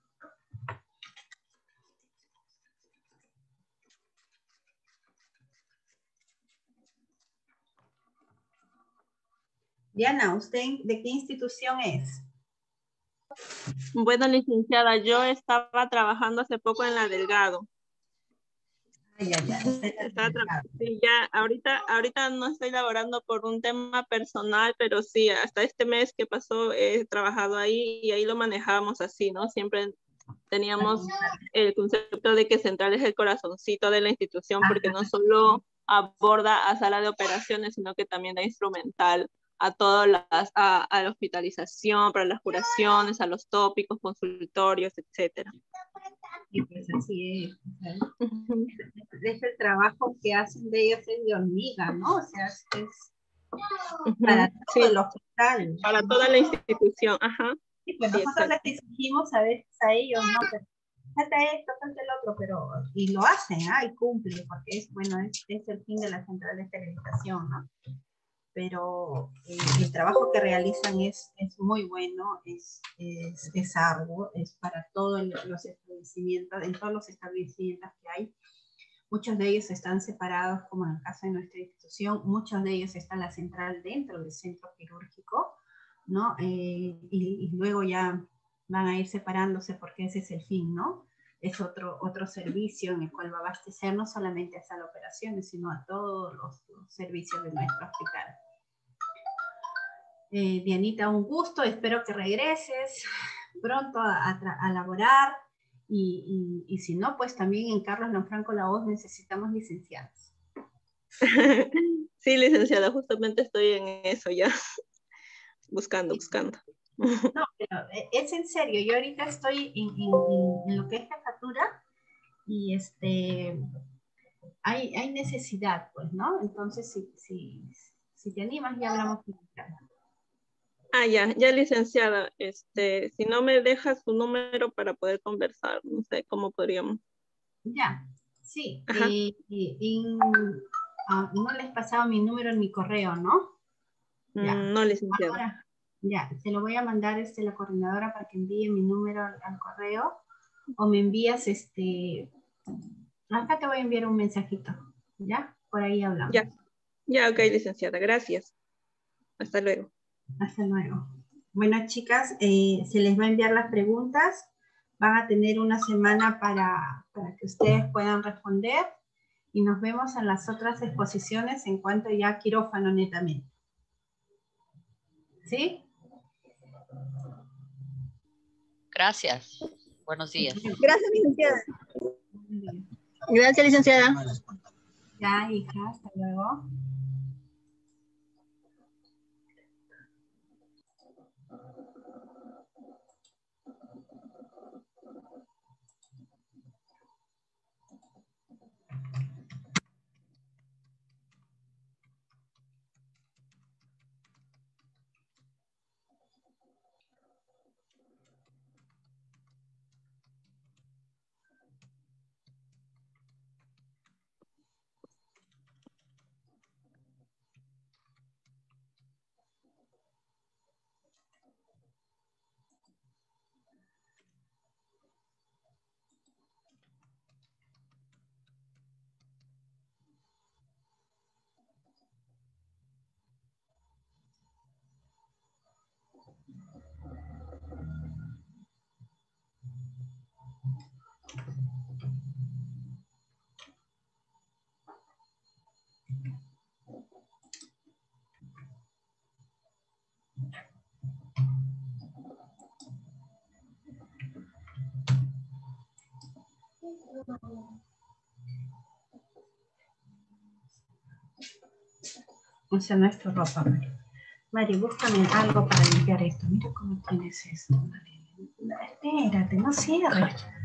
Diana, ¿usted de qué institución es? Bueno, licenciada, yo estaba trabajando hace poco en la Delgado. Sí, ya, ahorita no estoy laborando por un tema personal, pero sí, hasta este mes que pasó he trabajado ahí y ahí lo manejamos así, ¿no? Siempre teníamos el concepto de que central es el corazoncito de la institución, porque no solo aborda a sala de operaciones, sino que también da instrumental a todas a la hospitalización, para las curaciones, a los tópicos, consultorios, etcétera. Y pues así es. Es el trabajo que hacen de ellos es de hormiga, ¿no? O sea, es para todo el hospital. Para toda la institución, ajá. Sí, pues nosotros les exigimos a veces a ellos, ¿no? Pero, falta esto, falta el otro, pero, y lo hacen, y cumplen, porque es, bueno, es el fin de la central de esterilización, ¿no? Pero el trabajo que realizan es muy bueno, es arduo, es para todos los establecimientos, en todos los establecimientos que hay. Muchos de ellos están separados, como en el caso de nuestra institución, muchos de ellos están la central dentro del centro quirúrgico, ¿no? Y luego ya van a ir separándose porque ese es el fin, ¿no? Es otro servicio en el cual va a abastecer no solamente a sala de operaciones, sino a todos los servicios de nuestro hospital. Dianita, un gusto, espero que regreses pronto a laborar y si no, pues también en Carlos Lanfranco La Hoz necesitamos licenciados. Sí, licenciada, justamente estoy en eso ya, buscando. No, pero es en serio, yo ahorita estoy en lo que es jefatura y hay necesidad, pues, ¿no? Entonces, si te animas, ya hablamos. Ya licenciada, si no me deja su número para poder conversar, no sé cómo podríamos. Ya, sí. No les pasaba mi número en mi correo, ¿no? Ya. No, licenciada. Ahora, ya, se lo voy a mandar la coordinadora para que envíe mi número al correo o me envías acá te voy a enviar un mensajito, ¿ya? Por ahí hablamos. Ya, ok, licenciada, gracias. Hasta luego. Hasta luego. Bueno, chicas, se les va a enviar las preguntas. Van a tener una semana para que ustedes puedan responder y nos vemos en las otras exposiciones en cuanto ya a quirófano netamente. ¿Sí? Gracias. Buenos días. Gracias, licenciada. Gracias, licenciada. Ya, hija, hasta luego. O sea, no es tu ropa, Mari. Mari, búscame algo para limpiar esto. Mira cómo tienes esto, Mari. Espérate, no cierres.